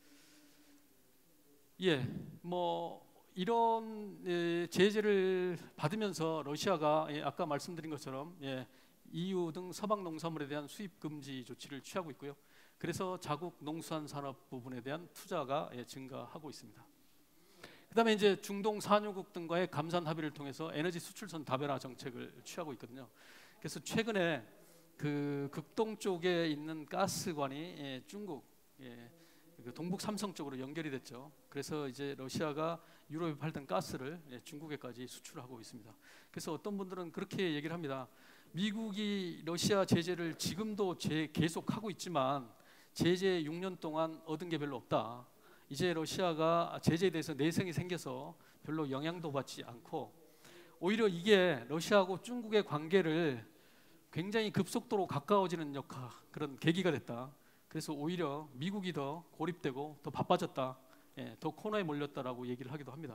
뭐 이런 제재를 받으면서 러시아가 아까 말씀드린 것처럼 EU 등 서방 농산물에 대한 수입 금지 조치를 취하고 있고요. 그래서 자국 농수산 산업 부분에 대한 투자가 증가하고 있습니다. 그다음에 이제 중동 산유국 등과의 감산 합의를 통해서 에너지 수출선 다변화 정책을 취하고 있거든요. 그래서 최근에 그 극동 쪽에 있는 가스관이 중국 그 동북 삼성 쪽으로 연결이 됐죠. 그래서 이제 러시아가 유럽에 팔던 가스를 중국에까지 수출하고 있습니다. 그래서 어떤 분들은 그렇게 얘기를 합니다. 미국이 러시아 제재를 지금도 계속하고 있지만 제재 6년 동안 얻은 게 별로 없다. 이제 러시아가 제재에 대해서 내성이 생겨서 별로 영향도 받지 않고, 오히려 이게 러시아하고 중국의 관계를 굉장히 급속도로 가까워지는 그런 계기가 됐다. 그래서 오히려 미국이 더 고립되고 더 바빠졌다, 더 코너에 몰렸다라고 얘기를 하기도 합니다.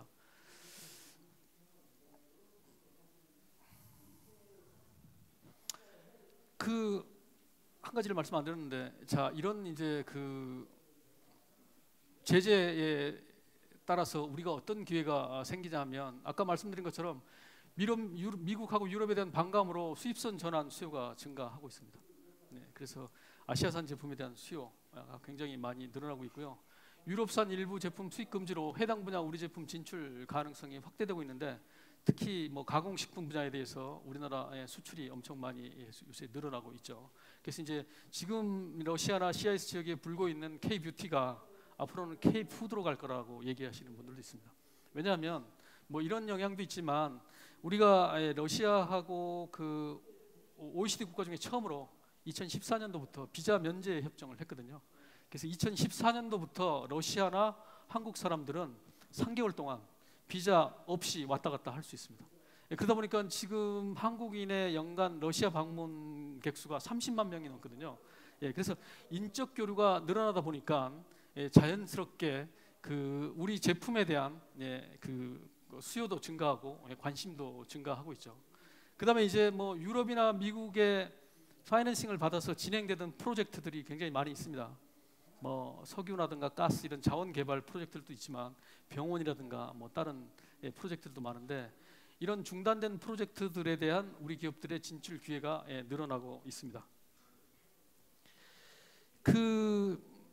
그 한 가지를 말씀 안 드렸는데, 자, 이런 이제 그 제재에 따라서 우리가 어떤 기회가 생기냐면, 아까 말씀드린 것처럼 미국하고 유럽에 대한 반감으로 수입선 전환 수요가 증가하고 있습니다. 그래서 아시아산 제품에 대한 수요가 굉장히 많이 늘어나고 있고요. 유럽산 일부 제품 수입 금지로 해당 분야 우리 제품 진출 가능성이 확대되고 있는데, 특히 뭐 가공식품 분야에 대해서 우리나라의 수출이 엄청 많이 요새 늘어나고 있죠. 그래서 이제 지금 러시아나 CIS 지역에 불고 있는 K-뷰티가 앞으로는 K-푸드로 갈 거라고 얘기하시는 분들도 있습니다. 왜냐하면 뭐 이런 영향도 있지만, 우리가 러시아하고 그 OECD 국가 중에 처음으로 2014년도부터 비자 면제 협정을 했거든요. 그래서 2014년도부터 러시아나 한국 사람들은 3개월 동안 비자 없이 왔다 갔다 할 수 있습니다. 그러다 보니까 지금 한국인의 연간 러시아 방문 객수가 30만 명이 넘거든요. 그래서 인적 교류가 늘어나다 보니까 자연스럽게 그 우리 제품에 대한 그 수요도 증가하고 관심도 증가하고 있죠. 그다음에 이제 뭐 유럽이나 미국의 파이낸싱을 받아서 진행되던 프로젝트들이 굉장히 많이 있습니다. 뭐 석유라든가 가스 이런 자원 개발 프로젝트들도 있지만 병원이라든가 뭐 다른 프로젝트들도 많은데, 이런 중단된 프로젝트들에 대한 우리 기업들의 진출 기회가 늘어나고 있습니다. 그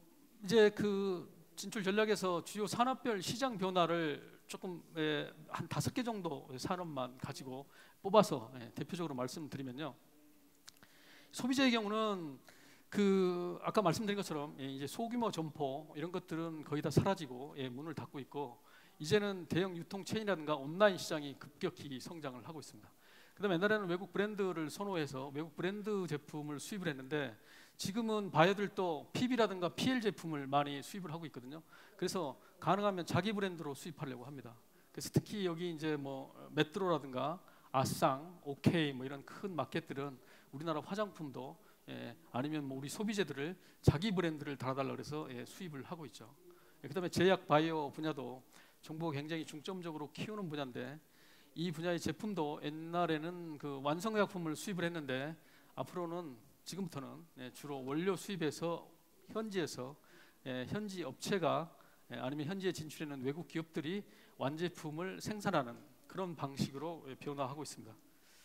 이제 그 진출 전략에서 주요 산업별 시장 변화를 조금 한 5개 정도 산업만 가지고 뽑아서 대표적으로 말씀드리면요. 소비재의 경우는 그 아까 말씀드린 것처럼 이제 소규모 점포 이런 것들은 거의 다 사라지고 문을 닫고 있고, 이제는 대형 유통 체인이라든가 온라인 시장이 급격히 성장을 하고 있습니다. 그다음에 옛날에는 외국 브랜드를 선호해서 외국 브랜드 제품을 수입을 했는데, 지금은 바이어들도 PB라든가 PL 제품을 많이 수입을 하고 있거든요. 그래서 가능하면 자기 브랜드로 수입하려고 합니다. 그래서 특히 여기 이제 뭐 메트로라든가 아쌍, 오케이 뭐 이런 큰 마켓들은 우리나라 화장품도 아니면 뭐 우리 소비재들을 자기 브랜드를 달아달라 그래서 수입을 하고 있죠. 그다음에 제약 바이오 분야도 정부가 굉장히 중점적으로 키우는 분야인데, 이 분야의 제품도 옛날에는 그 완성약품을 수입을 했는데 앞으로는 지금부터는 주로 원료 수입해서 현지에서 현지 업체가 아니면 현지에 진출하는 외국 기업들이 완제품을 생산하는 그런 방식으로 변화하고 있습니다.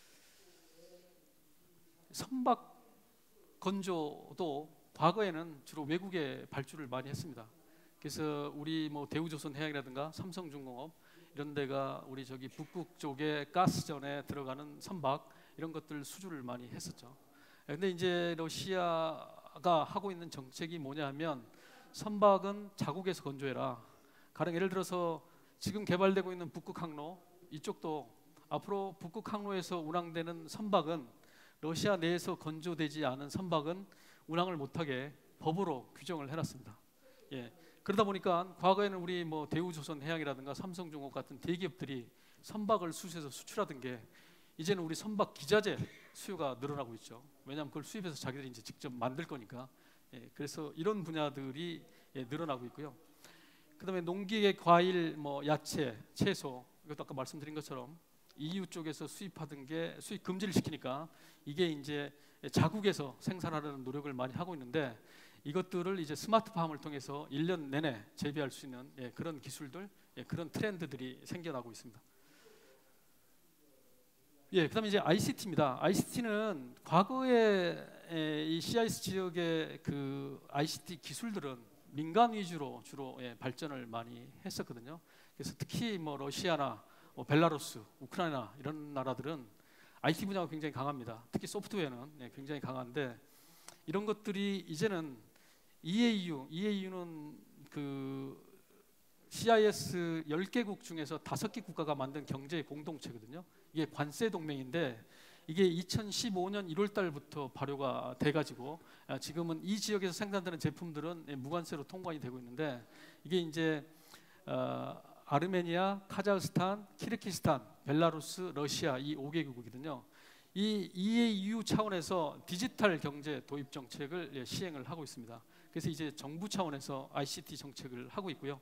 선박 건조도 과거에는 주로 외국에 발주를 많이 했습니다. 그래서 우리 뭐 대우조선해양이라든가 삼성중공업 이런 데가 우리 저기 북극 쪽에 가스전에 들어가는 선박 이런 것들 수주를 많이 했었죠. 근데 이제 러시아가 하고 있는 정책이 뭐냐 하면, 선박은 자국에서 건조해라. 가령 예를 들어서 지금 개발되고 있는 북극 항로 이쪽도 앞으로 북극 항로에서 운항되는 선박은 러시아 내에서 건조되지 않은 선박은 운항을 못하게 법으로 규정을 해놨습니다. 그러다 보니까 과거에는 우리 뭐 대우조선해양이라든가 삼성중공업 같은 대기업들이 선박을 수주해서 수출하던 게 이제는 우리 선박 기자재 수요가 늘어나고 있죠. 왜냐하면 그걸 수입해서 자기들이 이제 직접 만들 거니까. 그래서 이런 분야들이 늘어나고 있고요. 그다음에 농기계, 과일, 뭐 야채, 채소, 이것도 아까 말씀드린 것처럼 EU 쪽에서 수입하던 게 수입 금지를 시키니까 이게 이제 자국에서 생산하려는 노력을 많이 하고 있는데, 이것들을 이제 스마트팜을 통해서 1년 내내 재배할 수 있는 그런 기술들, 그런 트렌드들이 생겨나고 있습니다. 그다음에 이제 ICT입니다. ICT는 과거에 이 CIS 지역의 그 ICT 기술들은 민간 위주로 주로 발전을 많이 했었거든요. 그래서 특히 뭐 러시아나 뭐 벨라루스, 우크라이나 이런 나라들은 IT 분야가 굉장히 강합니다. 특히 소프트웨어는 굉장히 강한데, 이런 것들이 이제는 EAU는 그 CIS 10개국 중에서 5개 국가가 만든 경제 공동체거든요. 이게 관세 동맹인데, 이게 2015년 1월 달부터 발효가 돼가지고 지금은 이 지역에서 생산되는 제품들은 무관세로 통관이 되고 있는데, 이게 이제 아르메니아, 카자흐스탄, 키르기스탄, 벨라루스, 러시아 이 5개국이거든요. 이 EAU 차원에서 디지털 경제 도입 정책을 시행을 하고 있습니다. 그래서 이제 정부 차원에서 ICT 정책을 하고 있고요.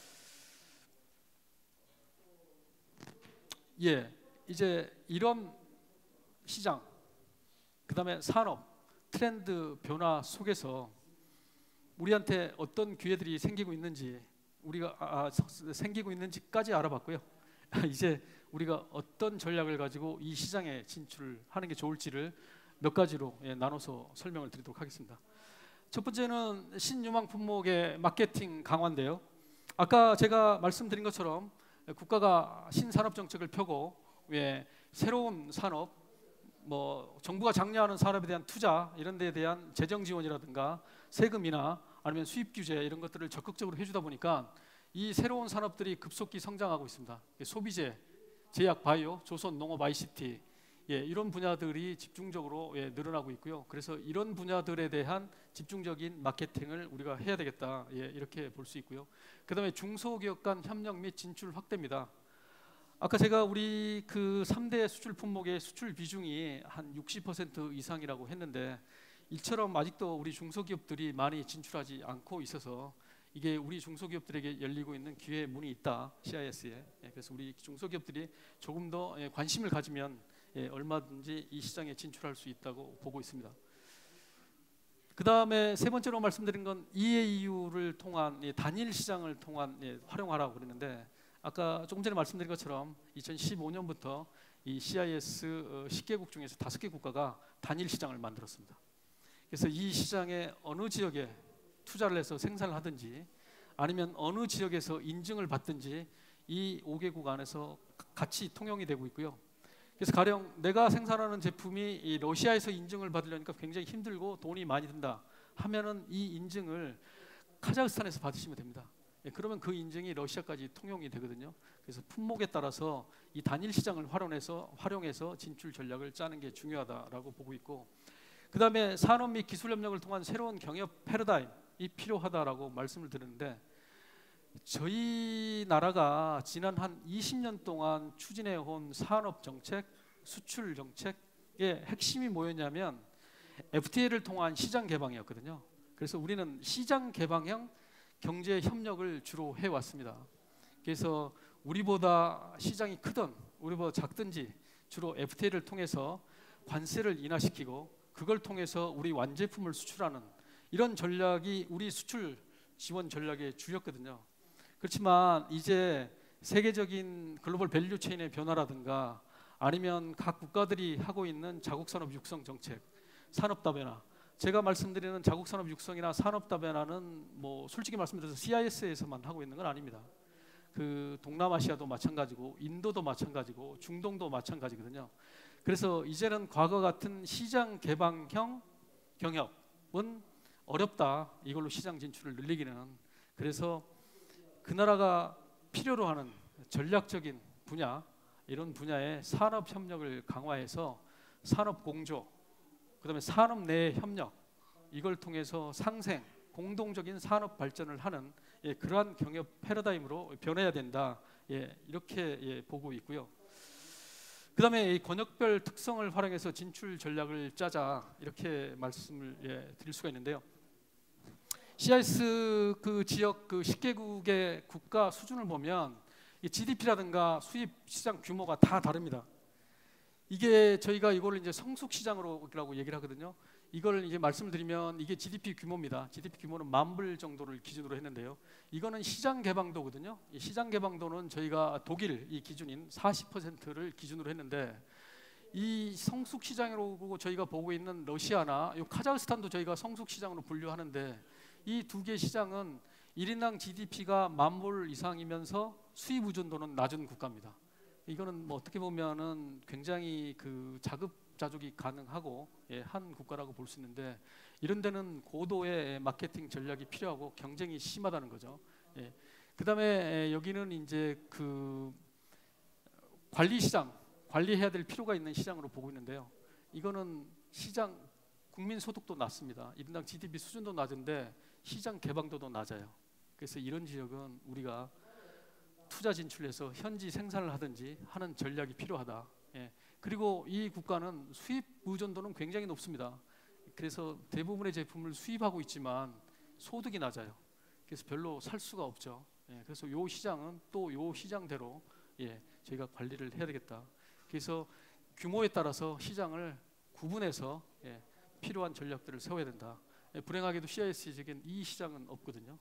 이제 이런 시장, 그다음에 산업 트렌드 변화 속에서 우리한테 어떤 기회들이 생기고 있는지 생기고 있는지까지 알아봤고요. 이제 우리가 어떤 전략을 가지고 이 시장에 진출하는 게 좋을지를 몇 가지로 나눠서 설명을 드리도록 하겠습니다. 첫 번째는 신유망 품목의 마케팅 강화인데요. 아까 제가 말씀드린 것처럼 국가가 신산업 정책을 펴고 새로운 산업, 뭐 정부가 장려하는 산업에 대한 투자 이런 데에 대한 재정 지원이라든가 세금이나 아니면 수입 규제 이런 것들을 적극적으로 해주다 보니까 이 새로운 산업들이 급속히 성장하고 있습니다. 소비재, 제약, 바이오, 조선, 농업, ICT 이런 분야들이 집중적으로 늘어나고 있고요. 그래서 이런 분야들에 대한 집중적인 마케팅을 우리가 해야 되겠다, 이렇게 볼 수 있고요. 그다음에 중소기업 간 협력 및 진출 확대입니다. 아까 제가 우리 그 3대 수출 품목의 수출 비중이 한 60% 이상이라고 했는데, 이처럼 아직도 우리 중소기업들이 많이 진출하지 않고 있어서 이게 우리 중소기업들에게 열리고 있는 기회의 문이 있다, CIS에. 그래서 우리 중소기업들이 조금 더 관심을 가지면 얼마든지 이 시장에 진출할 수 있다고 보고 있습니다. 그 다음에 세 번째로 말씀드린 건 EAU를 통한 단일 시장을 통한 활용하라고 그랬는데, 아까 조금 전에 말씀드린 것처럼 2015년부터 이 CIS 10개국 중에서 5개 국가가 단일 시장을 만들었습니다. 그래서 이 시장의 어느 지역에 투자를 해서 생산을 하든지 아니면 어느 지역에서 인증을 받든지 이 5개국 안에서 같이 통용이 되고 있고요. 그래서 가령 내가 생산하는 제품이 이 러시아에서 인증을 받으려니까 굉장히 힘들고 돈이 많이 든다 하면은 이 인증을 카자흐스탄에서 받으시면 됩니다. 예, 그러면 그 인증이 러시아까지 통용이 되거든요. 그래서 품목에 따라서 이 단일 시장을 활용해서 진출 전략을 짜는 게 중요하다라고 보고 있고, 그 다음에 산업 및 기술 협력을 통한 새로운 경영 패러다임이 필요하다라고 말씀을 드렸는데, 저희 나라가 지난 한 20년 동안 추진해온 산업 정책, 수출 정책의 핵심이 뭐였냐면 FTA를 통한 시장 개방이었거든요. 그래서 우리는 시장 개방형 경제 협력을 주로 해왔습니다. 그래서 우리보다 시장이 크든 우리보다 작든지 주로 FTA를 통해서 관세를 인하시키고 그걸 통해서 우리 완제품을 수출하는 이런 전략이 우리 수출 지원 전략의 주였거든요. 그렇지만 이제 세계적인 글로벌 밸류 체인의 변화라든가 아니면 각 국가들이 하고 있는 자국 산업 육성 정책, 산업 다변화, 제가 말씀드리는 자국 산업 육성이나 산업 다변화는 뭐 솔직히 말씀드려서 CIS에서만 하고 있는 건 아닙니다. 그 동남아시아도 마찬가지고 인도도 마찬가지고 중동도 마찬가지거든요. 그래서 이제는 과거 같은 시장 개방형 경협은 어렵다. 이걸로 시장 진출을 늘리기는. 그래서 그 나라가 필요로 하는 전략적인 분야, 이런 분야의 산업 협력을 강화해서 산업 공조, 그다음에 산업 내 협력, 이걸 통해서 상생, 공동적인 산업 발전을 하는 그러한 경협 패러다임으로 변해야 된다. 이렇게 보고 있고요. 그다음에 이 권역별 특성을 활용해서 진출 전략을 짜자, 이렇게 말씀을 드릴 수가 있는데요. CIS 그 지역 그 10개국의 국가 수준을 보면 이 GDP라든가 수입 시장 규모가 다 다릅니다. 이게 저희가 이거를 이제 성숙 시장으로라고 얘기를 하거든요. 이걸 이제 말씀을 드리면 이게 GDP 규모입니다. GDP 규모는 10,000불 정도를 기준으로 했는데요. 이거는 시장 개방도거든요. 이 시장 개방도는 저희가 독일 이 기준인 40%를 기준으로 했는데, 이 성숙 시장으로 저희가 보고 있는 러시아나 요 카자흐스탄도 저희가 성숙 시장으로 분류하는데, 이 두 개 시장은 1인당 GDP가 10,000불 이상이면서 수입 의존도는 낮은 국가입니다. 이거는 뭐 어떻게 보면은 굉장히 그 자급자족이 가능하고 한 국가라고 볼 수 있는데, 이런 데는 고도의 마케팅 전략이 필요하고 경쟁이 심하다는 거죠. 그다음에 여기는 이제 그 관리 시장, 관리해야 될 필요가 있는 시장으로 보고 있는데요. 이거는 시장 국민 소득도 낮습니다. 1인당 GDP 수준도 낮은데 시장 개방도도 낮아요. 그래서 이런 지역은 우리가 투자 진출해서 현지 생산을 하든지 하는 전략이 필요하다. 그리고 이 국가는 수입 의존도는 굉장히 높습니다. 그래서 대부분의 제품을 수입하고 있지만 소득이 낮아요. 그래서 별로 살 수가 없죠. 그래서 이 시장은 또 이 시장대로 저희가 관리를 해야 되겠다. 그래서 규모에 따라서 시장을 구분해서 필요한 전략들을 세워야 된다. 불행하게도 CIS적인 이 시장은 없거든요.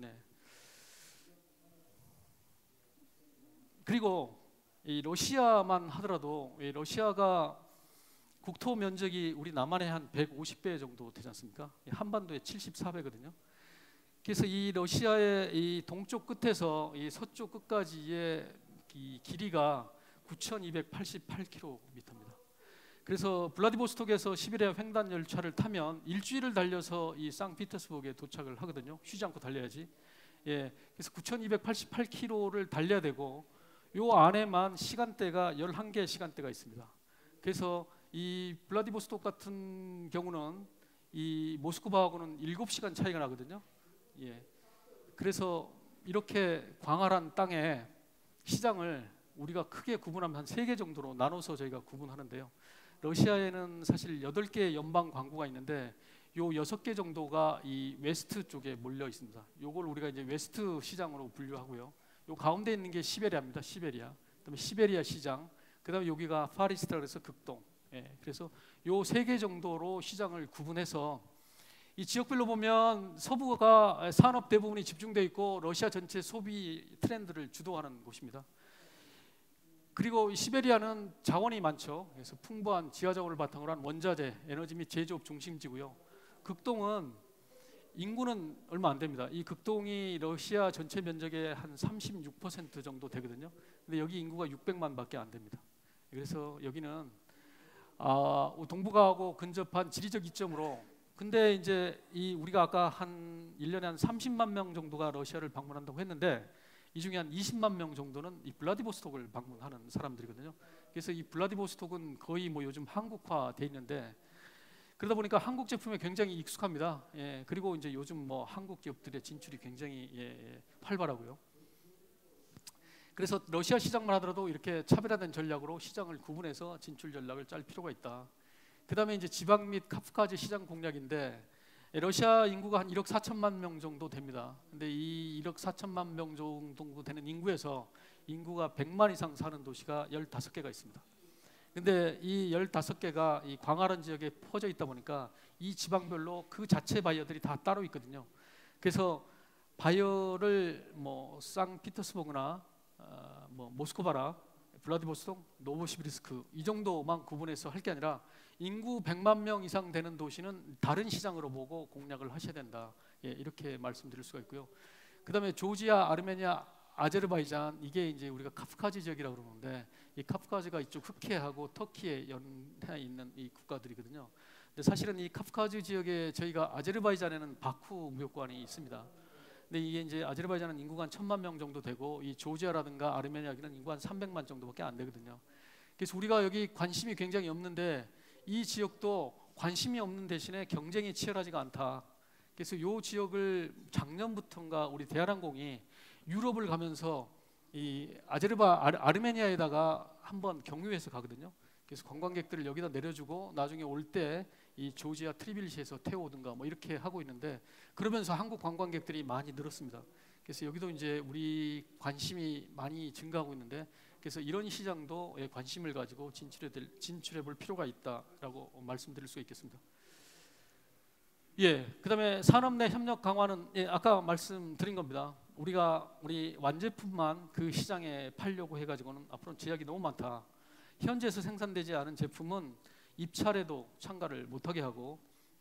그리고 이 러시아만 하더라도 이 러시아가 국토 면적이 우리 남한의 한 150배 정도 되지 않습니까? 한반도의 74배거든요. 그래서 이 러시아의 이 동쪽 끝에서 이 서쪽 끝까지의 이 길이가 9,288km입니다. 그래서 블라디보스톡에서 시베리아 횡단 열차를 타면 일주일을 달려서 이 상피터스부르크에 도착을 하거든요. 쉬지 않고 달려야지. 그래서 9,288km를 달려야 되고, 요 안에만 시간대가 11개 시간대가 있습니다. 그래서 이 블라디보스톡 같은 경우는 이 모스크바하고는 7시간 차이가 나거든요. 그래서 이렇게 광활한 땅에 시장을 우리가 크게 구분하면 한 3개 정도로 나눠서 저희가 구분하는데요. 러시아에는 사실 8개의 연방 광구가 있는데 요 6개 정도가 이 웨스트 쪽에 몰려 있습니다. 요걸 우리가 이제 웨스트 시장으로 분류하고요. 요 가운데 있는 게 시베리아입니다. 시베리아. 그다음에 시베리아 시장. 그다음에 여기가 파리스트라 그래서 극동. 그래서 요 3개 정도로 시장을 구분해서 이 지역별로 보면 서부가 산업 대부분이 집중되어 있고 러시아 전체 소비 트렌드를 주도하는 곳입니다. 그리고 시베리아는 자원이 많죠. 그래서 풍부한 지하 자원을 바탕으로 한 원자재, 에너지 및 제조업 중심지고요. 극동은 인구는 얼마 안 됩니다. 이 극동이 러시아 전체 면적의 한 36% 정도 되거든요. 근데 여기 인구가 600만밖에 안 됩니다. 그래서 여기는 동북아하고 근접한 지리적 이점으로, 근데 이제 우리가 아까 한 1년에 한 30만 명 정도가 러시아를 방문한다고 했는데 이 중에 한 20만 명 정도는 이 블라디보스톡을 방문하는 사람들이거든요. 그래서 이 블라디보스톡은 거의 뭐 요즘 한국화돼 있는데, 그러다 보니까 한국 제품에 굉장히 익숙합니다. 예, 그리고 이제 요즘 뭐 한국 기업들의 진출이 굉장히 활발하고요. 그래서 러시아 시장만 하더라도 이렇게 차별화된 전략으로 시장을 구분해서 진출 전략을 짤 필요가 있다. 그다음에 이제 지방 및 카프카즈 시장 공략인데, 러시아 인구가 한 1억 4천만 명 정도 됩니다. 근데 이 1억 4천만 명 정도 되는 인구에서 인구가 100만 이상 사는 도시가 15개가 있습니다. 근데 이 15개가 이 광활한 지역에 퍼져 있다 보니까 이 지방별로 그 자체 바이어들이 다 따로 있거든요. 그래서 바이어를 뭐 상피터스버그나 뭐 모스크바나 블라디보스톡, 노보시비르스크 이 정도만 구분해서 할 게 아니라 인구 100만 명 이상 되는 도시는 다른 시장으로 보고 공략을 하셔야 된다. 예, 이렇게 말씀드릴 수가 있고요. 그다음에 조지아, 아르메니아, 아제르바이잔, 이게 이제 우리가 카프카즈 지역이라고 그러는데, 이 카프카즈가 이쪽 흑해하고 터키에 연해 있는 이 국가들이거든요. 근데 사실은 이 카프카즈 지역에 저희가 아제르바이잔에는 바쿠 무역관이 있습니다. 근데 이게 이제 아제르바이잔은 인구가 한 1000만 명 정도 되고, 이 조지아라든가 아르메니아는 인구가 한 300만 정도밖에 안 되거든요. 그래서 우리가 여기 관심이 굉장히 없는데, 이 지역도 관심이 없는 대신에 경쟁이 치열하지가 않다. 그래서 이 지역을 작년부터인가 우리 대한항공이 유럽을 가면서 이 아르메니아에다가 한번 경유해서 가거든요. 그래서 관광객들을 여기다 내려주고 나중에 올 때 이 조지아 트리빌리시에서 태워오든가 뭐 이렇게 하고 있는데, 그러면서 한국 관광객들이 많이 늘었습니다. 그래서 여기도 이제 우리 관심이 많이 증가하고 있는데, 그래서 이런 시장도 관심을 가지고 진출해 볼 필요가 있다라고 말씀드릴 수 있겠습니다. 예, 그다음에 산업 내 협력 강화는 아까 말씀드린 겁니다. 우리 완제품만 그 시장에 팔려고 해가지고는 앞으로는 제약이 너무 많다. 현지에서 생산되지 않은 제품은 입찰에도 참가를 못하게 하고,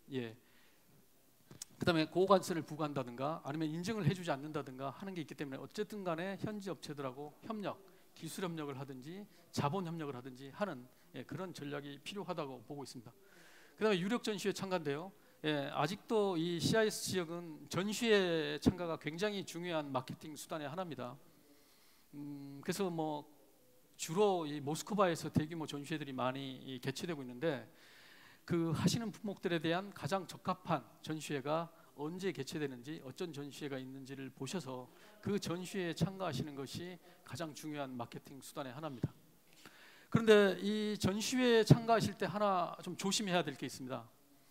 그다음에 고관세를 부과한다든가 아니면 인증을 해주지 않는다든가 하는 게 있기 때문에 어쨌든 간에 현지 업체들하고 협력, 기술 협력을 하든지 자본 협력을 하든지 하는 그런 전략이 필요하다고 보고 있습니다. 그다음에 유력 전시회 참가인데요. 아직도 이 CIS 지역은 전시회 참가가 굉장히 중요한 마케팅 수단의 하나입니다. 그래서 뭐 주로 이 모스크바에서 대규모 전시회들이 많이 개최되고 있는데, 그 하시는 품목들에 대한 가장 적합한 전시회가 언제 개최되는지, 어떤 전시회가 있는지를 보셔서 그 전시회에 참가하시는 것이 가장 중요한 마케팅 수단의 하나입니다. 그런데 이 전시회에 참가하실 때 하나 좀 조심해야 될 게 있습니다.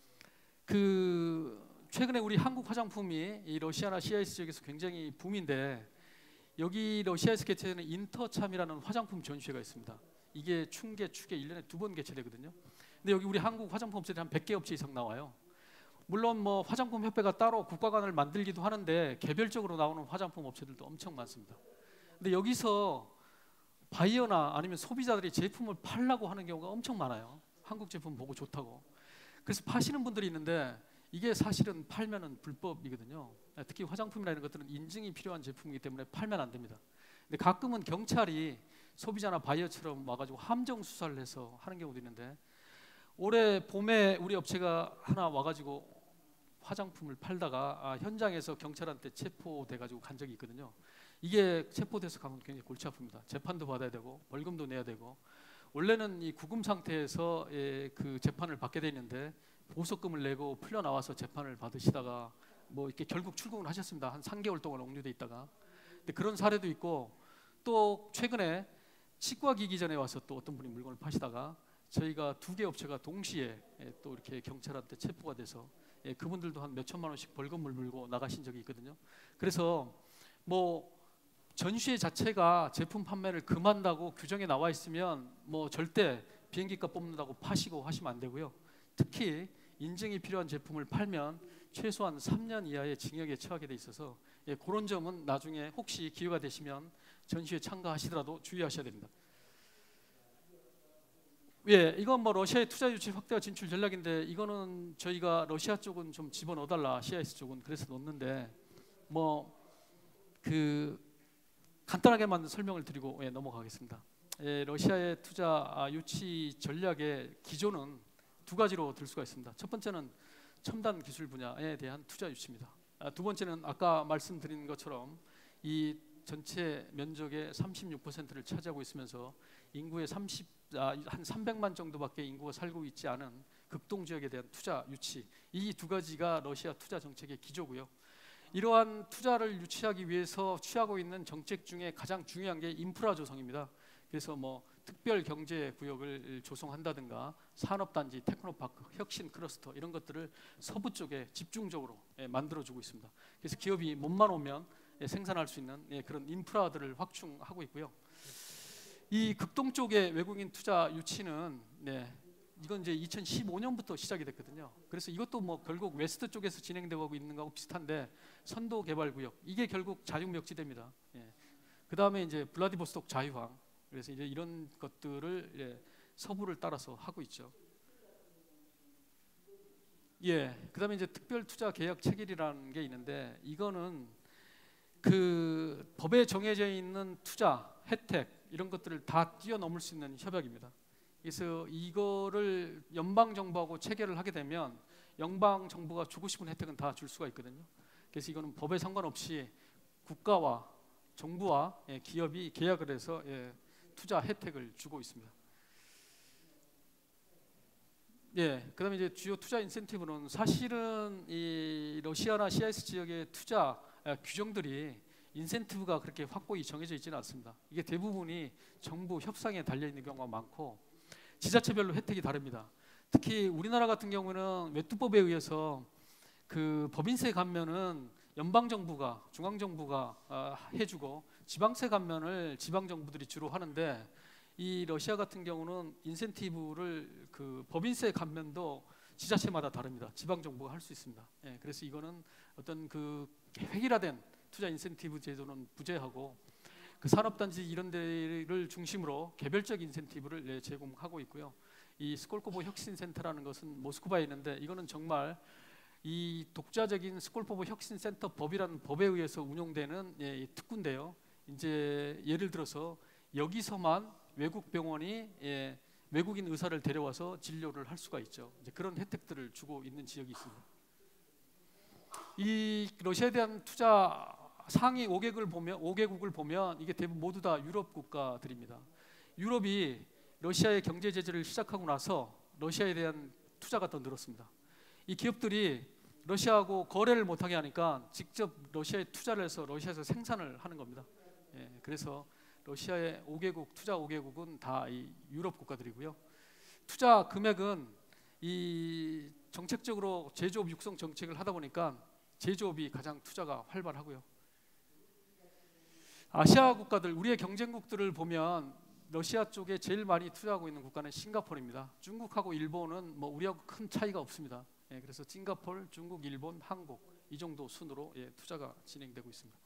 최근에 우리 한국 화장품이 이 러시아나 CIS 지역에서 굉장히 붐인데, 여기 러시아에서 개최되는 인터참이라는 화장품 전시회가 있습니다. 이게 축에 1년에 2번 개최되거든요. 근데 여기 우리 한국 화장품 업체들이 한 100개 업체 이상 나와요. 물론 뭐 화장품 협회가 따로 국가관을 만들기도 하는데 개별적으로 나오는 화장품 업체들도 엄청 많습니다. 근데 여기서 바이어나 아니면 소비자들이 제품을 팔려고 하는 경우가 엄청 많아요. 한국 제품 보고 좋다고. 그래서 파시는 분들이 있는데, 이게 사실은 팔면은 불법이거든요. 특히 화장품이나 이런 것들은 인증이 필요한 제품이기 때문에 팔면 안 됩니다. 근데 가끔은 경찰이 소비자나 바이어처럼 와가지고 함정 수사를 해서 하는 경우도 있는데, 올해 봄에 우리 업체가 하나 와가지고 화장품을 팔다가 현장에서 경찰한테 체포돼가지고 간 적이 있거든요. 이게 체포돼서 가면 굉장히 골치 아픕니다. 재판도 받아야 되고 벌금도 내야 되고, 원래는 이 구금 상태에서 그 재판을 받게 돼 있는데 보석금을 내고 풀려 나와서 재판을 받으시다가 뭐 이렇게 결국 출국을 하셨습니다. 한 3개월 동안 억류돼 있다가. 근데 그런 사례도 있고, 또 최근에 치과 기기 전에 와서 또 어떤 분이 물건을 파시다가 저희가 2개 업체가 동시에 또 이렇게 경찰한테 체포가 돼서 그분들도 한 몇 천만 원씩 벌금을 물고 나가신 적이 있거든요. 그래서 뭐 전시회 자체가 제품 판매를 금한다고 규정에 나와 있으면 뭐 절대 비행기값 뽑는다고 파시고 하시면 안 되고요. 특히 인증이 필요한 제품을 팔면 최소한 3년 이하의 징역에 처하게 돼 있어서 그런 점은 나중에 혹시 기회가 되시면 전시회 참가하시더라도 주의하셔야 됩니다. 예, 이건 뭐 러시아의 투자 유치 확대와 진출 전략인데 이거는 저희가 러시아 쪽은 좀 집어넣어달라, CIS 쪽은 그래서 넣는데 뭐 그 간단하게만 설명을 드리고 예, 넘어가겠습니다. 예, 러시아의 투자 유치 전략의 기조는 두 가지로 들 수가 있습니다. 첫 번째는 첨단 기술 분야에 대한 투자 유치입니다. 두 번째는 아까 말씀드린 것처럼 이 전체 면적의 36%를 차지하고 있으면서 인구의 한 300만 정도밖에 인구가 살고 있지 않은 극동 지역에 대한 투자 유치, 이 두 가지가 러시아 투자 정책의 기조고요. 이러한 투자를 유치하기 위해서 취하고 있는 정책 중에 가장 중요한 게 인프라 조성입니다. 그래서 뭐 특별 경제 구역을 조성한다든가 산업단지, 테크노파크, 혁신 클러스터 이런 것들을 서부 쪽에 집중적으로 만들어주고 있습니다. 그래서 기업이 몸만 오면 생산할 수 있는 그런 인프라들을 확충하고 있고요. 이 극동 쪽의 외국인 투자 유치는 이건 이제 2015년부터 시작이 됐거든요. 그래서 이것도 뭐 결국 웨스트 쪽에서 진행되고 있는 거하고 비슷한데 선도 개발 구역, 이게 결국 자유무역지대입니다. 그 다음에 이제 블라디보스톡 자유항, 그래서 이제 이런 것들을 서부를 따라서 하고 있죠. 그다음에 이제 특별 투자 계약 체결이라는 게 있는데 이거는 그 법에 정해져 있는 투자 혜택 이런 것들을 다 뛰어넘을 수 있는 협약입니다. 그래서 이거를 연방 정부하고 체결을 하게 되면 연방 정부가 주고 싶은 혜택은 다 줄 수가 있거든요. 그래서 이거는 법에 상관없이 국가와 정부와 기업이 계약을 해서 투자 혜택을 주고 있습니다. 그다음에 이제 주요 투자 인센티브는 사실은 이 러시아나 CIS 지역의 투자 규정들이 인센티브가 그렇게 확고히 정해져 있지는 않습니다. 이게 대부분이 정부 협상에 달려 있는 경우가 많고 지자체별로 혜택이 다릅니다. 특히 우리나라 같은 경우는 외투법에 의해서 그 법인세 감면은 연방 정부가, 중앙 정부가 해주고 지방세 감면을 지방 정부들이 주로 하는데 이 러시아 같은 경우는 인센티브를 그 법인세 감면도 지자체마다 다릅니다. 지방 정부가 할 수 있습니다. 그래서 이거는 어떤 그 획일화된 투자 인센티브 제도는 부재하고 그 산업단지 이런 데를 중심으로 개별적 인센티브를 제공하고 있고요. 이 스콜코보 혁신센터라는 것은 모스크바에 있는데 이거는 정말 이 독자적인 스콜코보 혁신센터 법이라는 법에 의해서 운영되는 특구인데요. 이제 예를 들어서 여기서만 외국 병원이 외국인 의사를 데려와서 진료를 할 수가 있죠. 이제 그런 혜택들을 주고 있는 지역이 있습니다. 이 러시아에 대한 투자 상위 5개국을 보면 이게 대부분 모두 다 유럽 국가들입니다. 유럽이 러시아의 경제 제재를 시작하고 나서 러시아에 대한 투자가 더 늘었습니다. 이 기업들이 러시아하고 거래를 못하게 하니까 직접 러시아에 투자를 해서 러시아에서 생산을 하는 겁니다. 그래서 러시아의 5개국, 투자 5개국은 다 이 유럽 국가들이고요. 투자 금액은 이 정책적으로 제조업 육성 정책을 하다 보니까 제조업이 가장 투자가 활발하고요. 아시아 국가들, 우리의 경쟁국들을 보면 러시아 쪽에 제일 많이 투자하고 있는 국가는 싱가포르입니다. 중국하고 일본은 뭐 우리하고 큰 차이가 없습니다. 그래서 싱가포르, 중국, 일본, 한국 이 정도 순으로 투자가 진행되고 있습니다.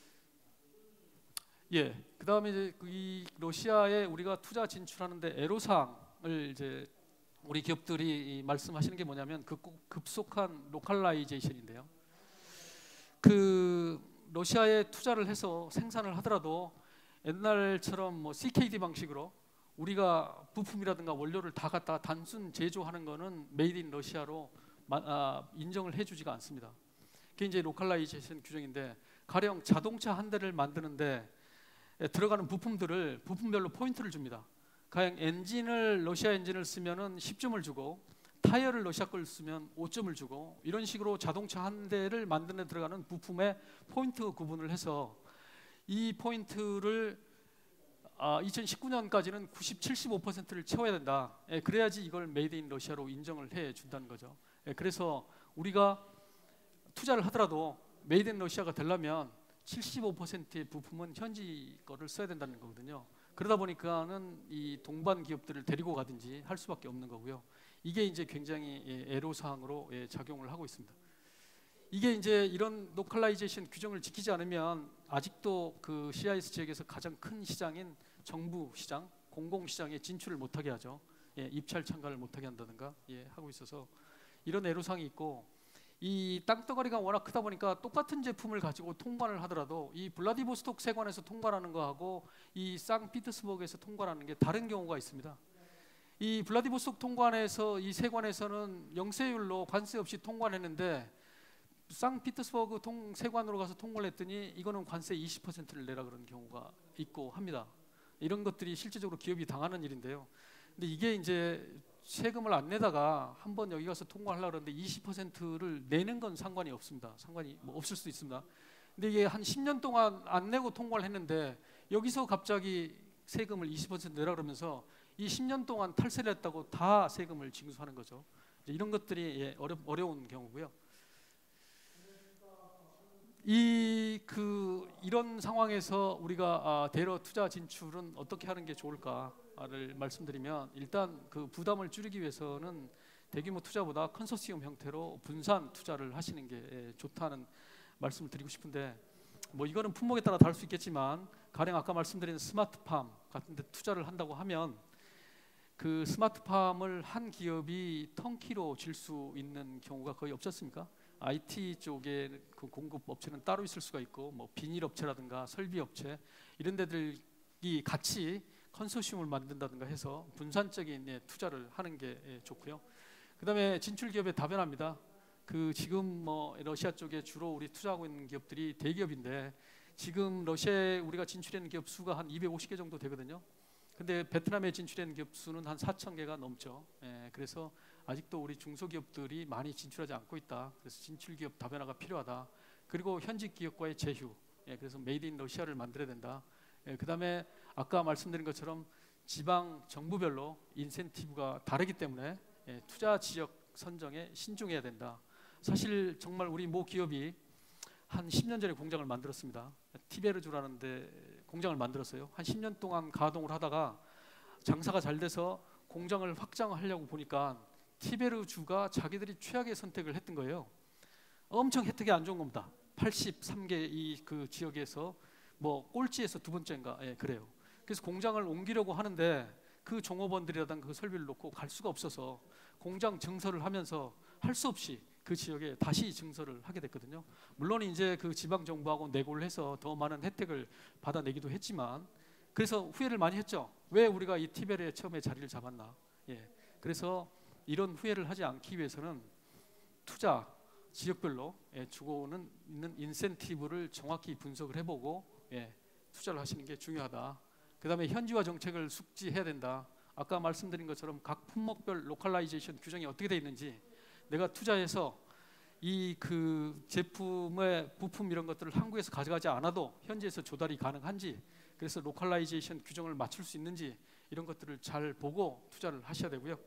그다음에 이제 이 러시아에 우리가 투자 진출하는데 애로사항을 이제 우리 기업들이 말씀하시는 게 뭐냐면 그 급속한 로컬라이제이션인데요. 그 러시아에 투자를 해서 생산을 하더라도 옛날처럼 뭐 CKD 방식으로 우리가 부품이라든가 원료를 다 갖다 단순 제조하는 거는 메이드 인 러시아로 인정을 해주지가 않습니다. 그게 이제 로컬라이제이션 규정인데 가령 자동차 한 대를 만드는데 들어가는 부품들을 부품별로 포인트를 줍니다. 가령 러시아 엔진을 쓰면은 10점을 주고 타이어를 러시아 걸 쓰면 5점을 주고 이런 식으로 자동차 한 대를 만드는 데 들어가는 부품의 포인트 구분을 해서 이 포인트를 2019년까지는 75%를 채워야 된다. 그래야지 이걸 메이드 인 러시아로 인정을 해 준다는 거죠. 그래서 우리가 투자를 하더라도 메이드 인 러시아가 되려면 75%의 부품은 현지 거를 써야 된다는 거거든요. 그러다 보니까는 이 동반 기업들을 데리고 가든지 할 수밖에 없는 거고요. 이게 이제 굉장히 애로사항으로 작용을 하고 있습니다. 이게 이제 이런 로컬라이제이션 규정을 지키지 않으면 아직도 그 CIS 지역에서 가장 큰 시장인 정부 시장, 공공시장에 진출을 못하게 하죠. 입찰 참가를 못하게 한다든가 하고 있어서 이런 애로사항이 있고, 이 땅덩어리가 워낙 크다 보니까 똑같은 제품을 가지고 통관을 하더라도 이 블라디보스톡 세관에서 통관하는 거하고 이 상피터스버그에서 통관하는 게 다른 경우가 있습니다. 이 블라디보스톡 통관에서 이 세관에서는 영세율로 관세 없이 통관했는데 상피터스버그 세관으로 가서 통관을 했더니 이거는 관세 20%를 내라 그런 경우가 있고 합니다. 이런 것들이 실질적으로 기업이 당하는 일인데요. 근데 이게 이제 세금을 안 내다가 한번 여기 가서 통과를 하려고 그러는데 20%를 내는 건 상관이 없습니다. 상관이 뭐 없을 수도 있습니다. 근데 이게 한 10년 동안 안 내고 통과를 했는데 여기서 갑자기 세금을 20% 내라 그러면서 이 10년 동안 탈세를 했다고 다 세금을 징수하는 거죠. 이런 것들이 어려운 경우고요. 이런 상황에서 우리가 대러 투자 진출은 어떻게 하는 게 좋을까를 말씀드리면, 일단 그 부담을 줄이기 위해서는 대규모 투자보다 컨소시엄 형태로 분산 투자를 하시는 게 좋다는 말씀을 드리고 싶은데, 뭐 이거는 품목에 따라 다를 수 있겠지만 가령 아까 말씀드린 스마트팜 같은 데 투자를 한다고 하면 그 스마트팜을 한 기업이 턴키로 질 수 있는 경우가 거의 없지 않습니까? IT 쪽에 그 공급 업체는 따로 있을 수가 있고, 뭐 비닐 업체라든가 설비 업체 이런 데들이 같이 컨소시엄을 만든다든가 해서 분산적인 투자를 하는 게 좋고요. 그다음에 진출 기업의 다변화입니다. 그 지금 뭐 러시아 쪽에 주로 우리 투자하고 있는 기업들이 대기업인데 지금 러시아에 우리가 진출하는 기업 수가 한 250개 정도 되거든요. 근데 베트남에 진출하는 기업 수는 한 4,000개가 넘죠. 그래서 아직도 우리 중소기업들이 많이 진출하지 않고 있다. 그래서 진출기업 다변화가 필요하다. 그리고 현지 기업과의 제휴. 그래서 메이드 인 러시아를 만들어야 된다. 그다음에 아까 말씀드린 것처럼 지방 정부별로 인센티브가 다르기 때문에 투자 지역 선정에 신중해야 된다. 사실 정말 우리 모 기업이 한 10년 전에 공장을 만들었습니다. 티베르주라는 데 공장을 만들었어요. 한 10년 동안 가동을 하다가 장사가 잘 돼서 공장을 확장하려고 보니까 티베르주가 자기들이 최악의 선택을 했던 거예요. 엄청 혜택이 안 좋은 겁니다. 83개 이 그 지역에서 뭐 꼴찌에서 두 번째인가 그래요. 그래서 공장을 옮기려고 하는데 그 종업원들이라든가 그 설비를 놓고 갈 수가 없어서 공장 증설을 하면서 할 수 없이 그 지역에 다시 증설을 하게 됐거든요. 물론 이제 그 지방 정부하고 내고를 해서 더 많은 혜택을 받아내기도 했지만, 그래서 후회를 많이 했죠. 왜 우리가 이 티베르에 처음에 자리를 잡았나? 그래서 이런 후회를 하지 않기 위해서는 투자 지역별로 주고 있는 인센티브를 정확히 분석을 해보고 투자를 하시는 게 중요하다. 그다음에 현지화 정책을 숙지해야 된다. 아까 말씀드린 것처럼 각 품목별 로컬라이제이션 규정이 어떻게 되어 있는지, 내가 투자해서 이 그 제품의 부품 이런 것들을 한국에서 가져가지 않아도 현지에서 조달이 가능한지, 그래서 로컬라이제이션 규정을 맞출 수 있는지 이런 것들을 잘 보고 투자를 하셔야 되고요.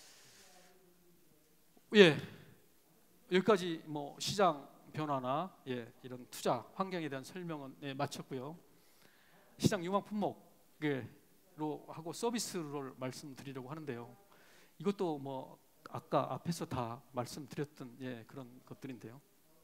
여기까지 뭐 시장 변화나 이런 투자 환경에 대한 설명은 마쳤고요. 시장 유망 품목으로 하고 서비스로 말씀드리려고 하는데요. 이것도 뭐 아까 앞에서 다 말씀드렸던 그런 것들인데요.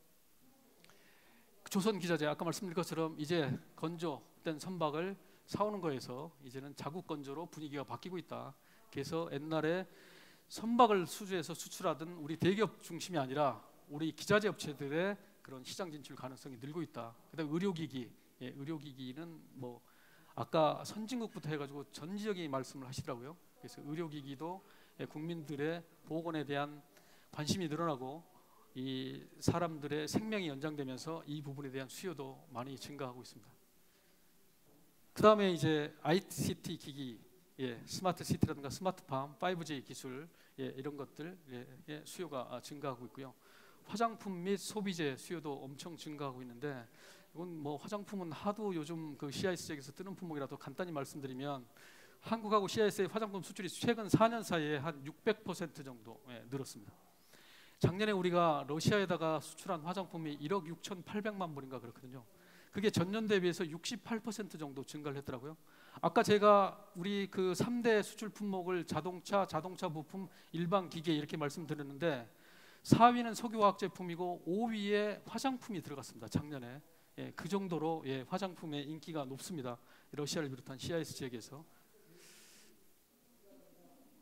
조선기자재 아까 말씀드린 것처럼 이제 건조된 선박을 사오는 거에서 이제는 자국 건조로 분위기가 바뀌고 있다. 그래서 옛날에 선박을 수주해서 수출하던 우리 대기업 중심이 아니라 우리 기자재 업체들의 그런 시장 진출 가능성이 늘고 있다. 그다음에 의료기기, 의료기기는 뭐 아까 선진국부터 해가지고 전 지역이 말씀을 하시더라고요. 그래서 의료기기도 국민들의 보건에 대한 관심이 늘어나고 이 사람들의 생명이 연장되면서 이 부분에 대한 수요도 많이 증가하고 있습니다. 그 다음에 이제 ICT 기기, 스마트 시티라든가 스마트팜, 5G 기술 이런 것들 수요가 증가하고 있고요. 화장품 및 소비재 수요도 엄청 증가하고 있는데, 이건 뭐 화장품은 하도 요즘 그 CIS에서 뜨는 품목이라도 간단히 말씀드리면 한국하고 CIS의 화장품 수출이 최근 4년 사이에 한 600% 정도 늘었습니다. 작년에 우리가 러시아에다가 수출한 화장품이 1억 6,800만 불인가 그렇거든요. 그게 전년 대비해서 68% 정도 증가를 했더라고요. 아까 제가 우리 그 3대 수출 품목을 자동차 부품, 일반 기계 이렇게 말씀드렸는데 4위는 석유화학 제품이고 5위에 화장품이 들어갔습니다. 작년에. 그 정도로 화장품의 인기가 높습니다. 러시아를 비롯한 CIS 지역에서.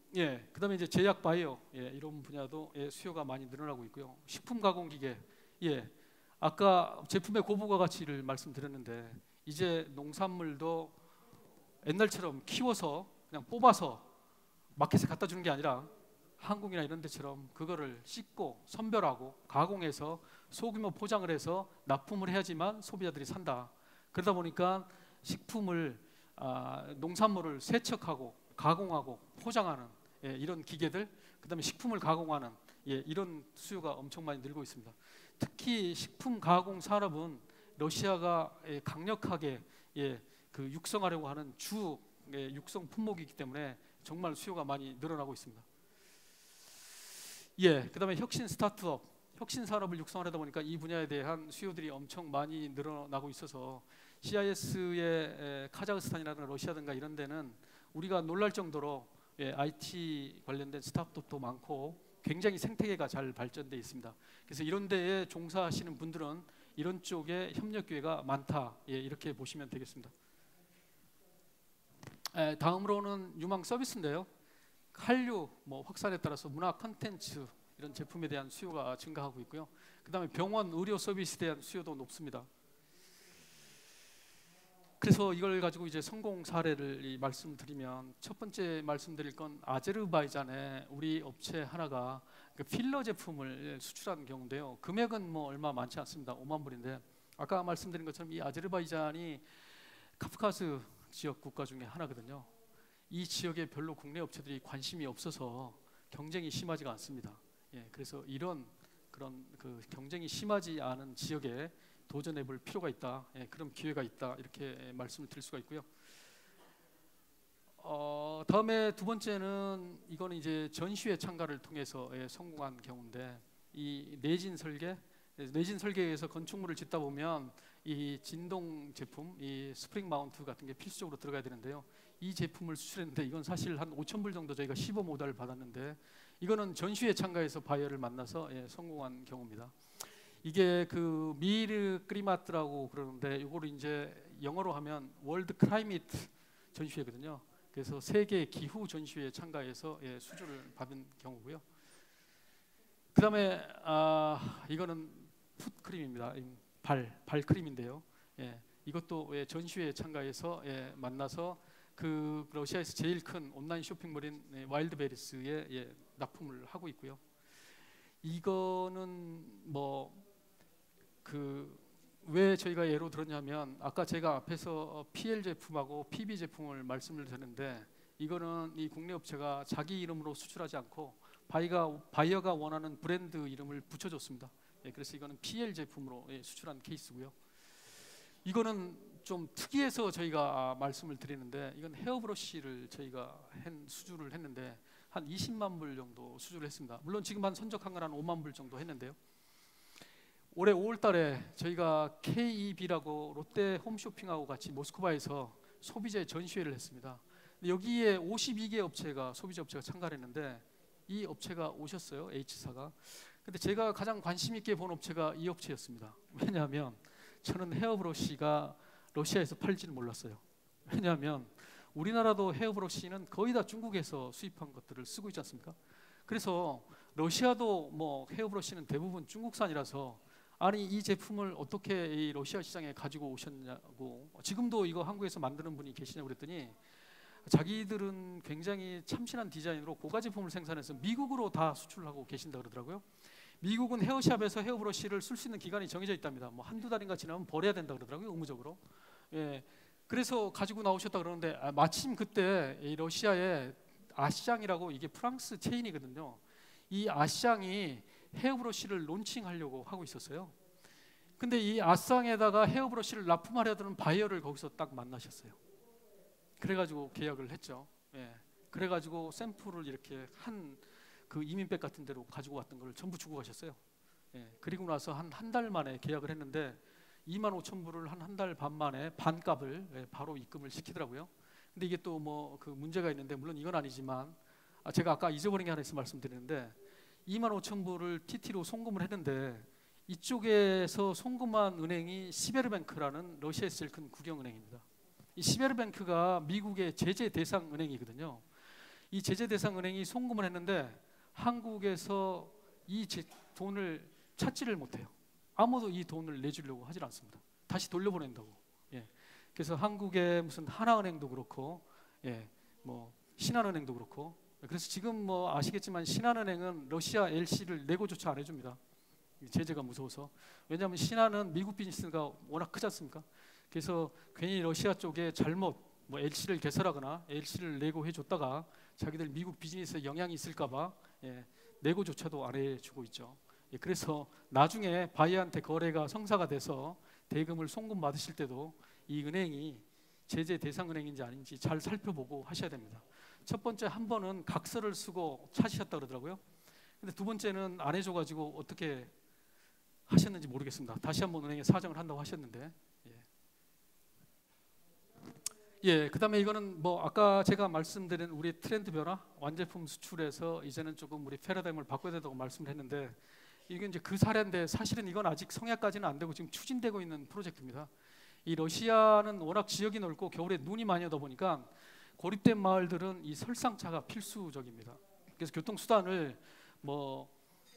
예, 그다음에 이제 제약 바이오, 예, 이런 분야도 예, 수요가 많이 늘어나고 있고요. 식품 가공 기계, 예, 아까 제품의 고부가 가치를 말씀드렸는데 이제 농산물도 옛날처럼 키워서 그냥 뽑아서 마켓에 갖다 주는 게 아니라 한국이나 이런 데처럼 그거를 씻고 선별하고 가공해서 소규모 포장을 해서 납품을 해야지만 소비자들이 산다. 그러다 보니까 식품을 농산물을 세척하고 가공하고 포장하는 예, 이런 기계들, 그다음에 식품을 가공하는 예, 이런 수요가 엄청 많이 늘고 있습니다. 특히 식품 가공 산업은 러시아가 예, 강력하게 예, 그 육성하려고 하는 주 예, 육성 품목이기 때문에 정말 수요가 많이 늘어나고 있습니다. 예, 그다음에 혁신 스타트업, 혁신 산업을 육성하다 보니까 이 분야에 대한 수요들이 엄청 많이 늘어나고 있어서 CIS의 카자흐스탄이라든가 러시아든가 이런 데는 우리가 놀랄 정도로 예, IT 관련된 스타트업도 많고 굉장히 생태계가 잘 발전돼 있습니다. 그래서 이런 데에 종사하시는 분들은 이런 쪽에 협력 기회가 많다. 예, 이렇게 보시면 되겠습니다. 다음으로는 유망 서비스인데요. 한류 뭐 확산에 따라서 문화 콘텐츠 이런 제품에 대한 수요가 증가하고 있고요. 그다음에 병원 의료 서비스에 대한 수요도 높습니다. 그래서 이걸 가지고 이제 성공 사례를 말씀드리면 첫 번째 말씀드릴 건 아제르바이잔에 우리 업체 하나가 그 필러 제품을 수출한 경우인데요. 금액은 뭐 얼마 많지 않습니다. 5만 불인데 아까 말씀드린 것처럼 이 아제르바이잔이 카프카스 지역 국가 중에 하나거든요. 이 지역에 별로 국내 업체들이 관심이 없어서 경쟁이 심하지가 않습니다. 예, 그래서 이런 그런 그 경쟁이 심하지 않은 지역에 도전해 볼 필요가 있다. 예, 그런 기회가 있다. 이렇게 말씀을 드릴 수가 있고요. 다음에 두 번째는 이거는 이제 전시회 참가를 통해서 예, 성공한 경우인데 이 내진 설계에서 건축물을 짓다 보면 이 진동 제품, 이 스프링 마운트 같은 게 필수적으로 들어가야 되는데요. 이 제품을 수출했는데 이건 사실 한 5천 불 정도 저희가 시범 오더를 받았는데 이거는 전시회 참가해서 바이어를 만나서 예, 성공한 경우입니다. 이게 그 미르 크리마트라고 그러는데 이거를 이제 영어로 하면 월드 클라이밋 전시회거든요. 그래서 세계 기후 전시회에 참가해서 예, 수주를 받은 경우고요. 그다음에 이거는 풋 크림입니다. 발 크림인데요. 예, 이것도 예, 전시회에 참가해서 예, 만나서 그 러시아에서 제일 큰 온라인 쇼핑몰인 예, 와일드베리스에 예, 납품을 하고 있고요. 이거는 뭐 왜 저희가 예로 들었냐면 아까 제가 앞에서 PL 제품하고 PB 제품을 말씀을 드렸는데 이거는 이 국내 업체가 자기 이름으로 수출하지 않고 바이어가 원하는 브랜드 이름을 붙여줬습니다. 예, 그래서 이거는 PL 제품으로 예, 수출한 케이스고요. 이거는 좀 특이해서 저희가 말씀을 드리는데 이건 헤어브러쉬를 저희가 수주를 했는데 한 20만 불 정도 수주를 했습니다. 물론 지금 한 선적한 건 한 5만 불 정도 했는데요. 올해 5월 달에 저희가 KEB라고 롯데 홈쇼핑하고 같이 모스크바에서 소비재 전시회를 했습니다. 여기에 52개 업체가 소비재 업체가 참가를 했는데 이 업체가 오셨어요. H사가. 근데 제가 가장 관심 있게 본 업체가 이 업체였습니다. 왜냐하면 저는 헤어브러쉬가 러시아에서 팔지는 몰랐어요. 왜냐하면 우리나라도 헤어브러쉬는 거의 다 중국에서 수입한 것들을 쓰고 있지 않습니까? 그래서 러시아도 뭐 헤어브러쉬는 대부분 중국산이라서 아니 이 제품을 어떻게 이 러시아 시장에 가지고 오셨냐고 지금도 이거 한국에서 만드는 분이 계시냐고 그랬더니 자기들은 굉장히 참신한 디자인으로 고가 제품을 생산해서 미국으로 다 수출하고 계신다 그러더라고요. 미국은 헤어샵에서 헤어브러쉬를 쓸 수 있는 기간이 정해져 있답니다. 뭐 한두 달인가 지나면 버려야 된다 그러더라고요. 의무적으로. 예, 그래서 가지고 나오셨다 그러는데 마침 그때 이 러시아의 아시앙이라고 이게 프랑스 체인이거든요. 이 아시앙이 헤어브러쉬를 론칭하려고 하고 있었어요. 근데 이 아시앙에다가 헤어브러쉬를 납품하려던 바이어를 거기서 딱 만나셨어요. 그래가지고 계약을 했죠. 예, 그래가지고 샘플을 이렇게 그 이민백 같은 데로 가지고 왔던 걸 전부 주고 가셨어요. 예, 그리고 나서 한 달 만에 계약을 했는데 2만 5천 불을 한 달 반 만에 반값을 예, 바로 입금을 시키더라고요. 근데 이게 또 뭐 그 문제가 있는데 물론 이건 아니지만 제가 아까 잊어버린 게 하나 있어 말씀드리는데 2만 5천 불을 TT로 송금을 했는데 이쪽에서 송금한 은행이 시베르뱅크라는 러시아에서 제일 큰 국영은행입니다. 이 시베르뱅크가 미국의 제재 대상 은행이거든요. 이 제재 대상 은행이 송금을 했는데 한국에서 이 돈을 찾지를 못해요. 아무도 이 돈을 내주려고 하질 않습니다. 다시 돌려보낸다고. 예. 그래서 한국의 무슨 하나은행도 그렇고, 예, 뭐 신한은행도 그렇고, 그래서 지금 뭐 아시겠지만 신한은행은 러시아 LC를 내고조차 안 해줍니다. 제재가 무서워서. 왜냐하면 신한은 미국 비즈니스가 워낙 크지 않습니까? 그래서 괜히 러시아 쪽에 잘못 뭐 LC를 개설하거나 LC를 내고 해줬다가 자기들 미국 비즈니스에 영향이 있을까봐, 예, 내고조차도 안 해주고 있죠. 예, 그래서 나중에 바이한테 거래가 성사가 돼서 대금을 송금 받으실 때도 이 은행이 제재 대상 은행인지 아닌지 잘 살펴보고 하셔야 됩니다. 첫 번째 한 번은 각서를 쓰고 찾으셨다 그러더라고요. 근데 두 번째는 안 해줘가지고 어떻게 하셨는지 모르겠습니다. 다시 한번 은행에 사정을 한다고 하셨는데, 예, 그다음에 이거는 뭐 아까 제가 말씀드린 우리 트렌드 변화, 완제품 수출에서 이제는 조금 우리 패러다임을 바꿔야 된다고 말씀을 했는데, 이게 이제 그 사례인데 사실은 이건 아직 성약까지는 안 되고 지금 추진되고 있는 프로젝트입니다. 이 러시아는 워낙 지역이 넓고 겨울에 눈이 많이 오다 보니까 고립된 마을들은 이 설상차가 필수적입니다. 그래서 교통수단을 뭐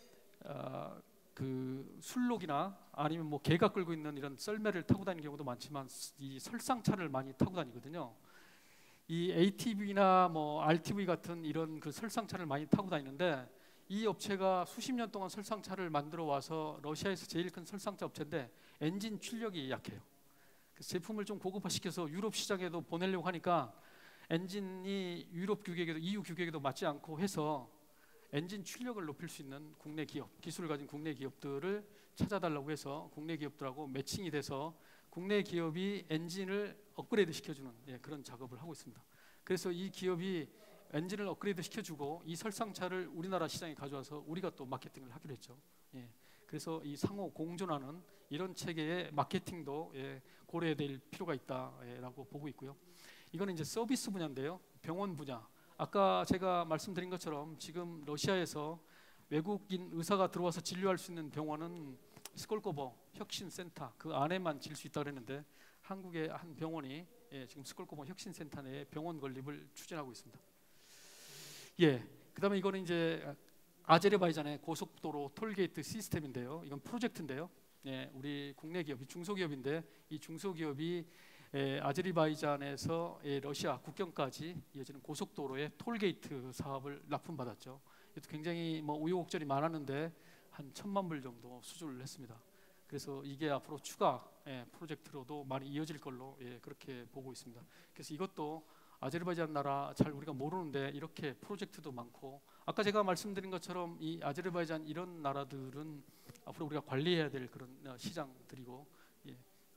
그 술록이나 아니면 뭐 개가 끌고 있는 이런 썰매를 타고 다니는 경우도 많지만 이 설상차를 많이 타고 다니거든요. 이 ATV나 뭐 RTV 같은 이런 그 설상차를 많이 타고 다니는데, 이 업체가 수십 년 동안 설상차를 만들어 와서 러시아에서 제일 큰 설상차 업체인데 엔진 출력이 약해요. 그래서 제품을 좀 고급화시켜서 유럽 시장에도 보내려고 하니까 엔진이 유럽 규격에도 EU 규격에도 맞지 않고 해서 엔진 출력을 높일 수 있는 국내 기업, 기술을 가진 국내 기업들을 찾아달라고 해서 국내 기업들하고 매칭이 돼서 국내 기업이 엔진을 업그레이드 시켜주는, 예, 그런 작업을 하고 있습니다. 그래서 이 기업이 엔진을 업그레이드 시켜주고 이 설상차를 우리나라 시장에 가져와서 우리가 또 마케팅을 하기로 했죠. 예, 그래서 이 상호 공존하는 이런 체계의 마케팅도, 예, 고려될 필요가 있다라고 보고 있고요. 이거는 이제 서비스 분야인데요. 병원 분야. 아까 제가 말씀드린 것처럼 지금 러시아에서 외국인 의사가 들어와서 진료할 수 있는 병원은 스콜코보 혁신센터 그 안에만 질 수 있다고 했는데, 한국의 한 병원이, 예, 지금 스콜코보 혁신센터 내에 병원 건립을 추진하고 있습니다. 예, 그다음에 이거는 이제 아제르바이잔의 고속도로 톨게이트 시스템인데요. 이건 프로젝트인데요. 예, 우리 국내 기업이 중소기업인데 이 중소기업이, 아제르바이잔에서 러시아 국경까지 이어지는 고속도로의 톨게이트 사업을 납품받았죠. 이것도 굉장히 뭐 우여곡절이 많았는데 한 1,000만 불 정도 수주를 했습니다. 그래서 이게 앞으로 추가, 예, 프로젝트로도 많이 이어질 걸로, 예, 그렇게 보고 있습니다. 그래서 이것도 아제르바이잔 나라 잘 우리가 모르는데 이렇게 프로젝트도 많고, 아까 제가 말씀드린 것처럼 이 아제르바이잔 이런 나라들은 앞으로 우리가 관리해야 될 그런 시장들이고, 예.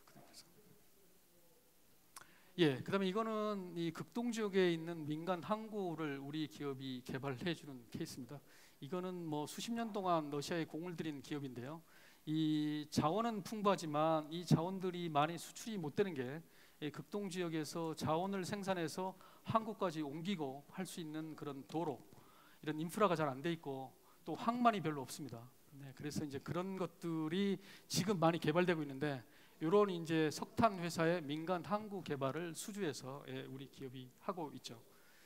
예, 그다음에 이거는 이 극동 지역에 있는 민간 항구를 우리 기업이 개발해 주는 케이스입니다. 이거는 뭐 수십 년 동안 러시아에 공을 들인 기업인데요. 이 자원은 풍부하지만 이 자원들이 많이 수출이 못 되는 게, 극동 지역에서 자원을 생산해서 한국까지 옮기고 할 수 있는 그런 도로, 이런 인프라가 잘 안 돼 있고 또 항만이 별로 없습니다. 네, 그래서 이제 그런 것들이 지금 많이 개발되고 있는데, 이런 이제 석탄 회사의 민간 항구 개발을 수주해서, 예, 우리 기업이 하고 있죠.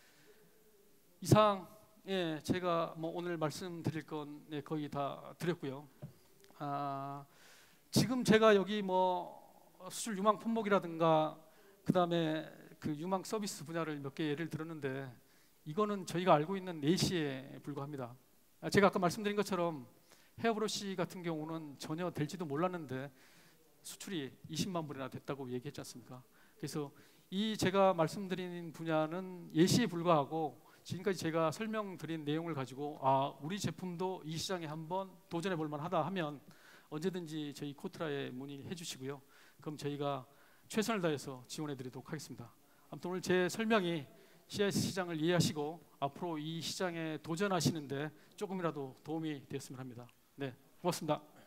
이상, 예, 제가 뭐 오늘 말씀드릴 건, 예, 거의 다 드렸고요. 지금 제가 여기 뭐 수출 유망 품목이라든가 그다음에 그 유망 서비스 분야를 몇 개 예를 들었는데, 이거는 저희가 알고 있는 내시에 불과합니다. 제가 아까 말씀드린 것처럼 헤어브러시 같은 경우는 전혀 될지도 몰랐는데 수출이 20만 불이나 됐다고 얘기했지 않습니까? 그래서 이 제가 말씀드린 분야는 예시에 불과하고, 지금까지 제가 설명드린 내용을 가지고 우리 제품도 이 시장에 한번 도전해 볼 만하다 하면 언제든지 저희 코트라에 문의해 주시고요. 그럼 저희가 최선을 다해서 지원해 드리도록 하겠습니다. 아무튼 오늘 제 설명이 CIS 시장을 이해하시고 앞으로 이 시장에 도전하시는데 조금이라도 도움이 되었으면 합니다. 네, 고맙습니다.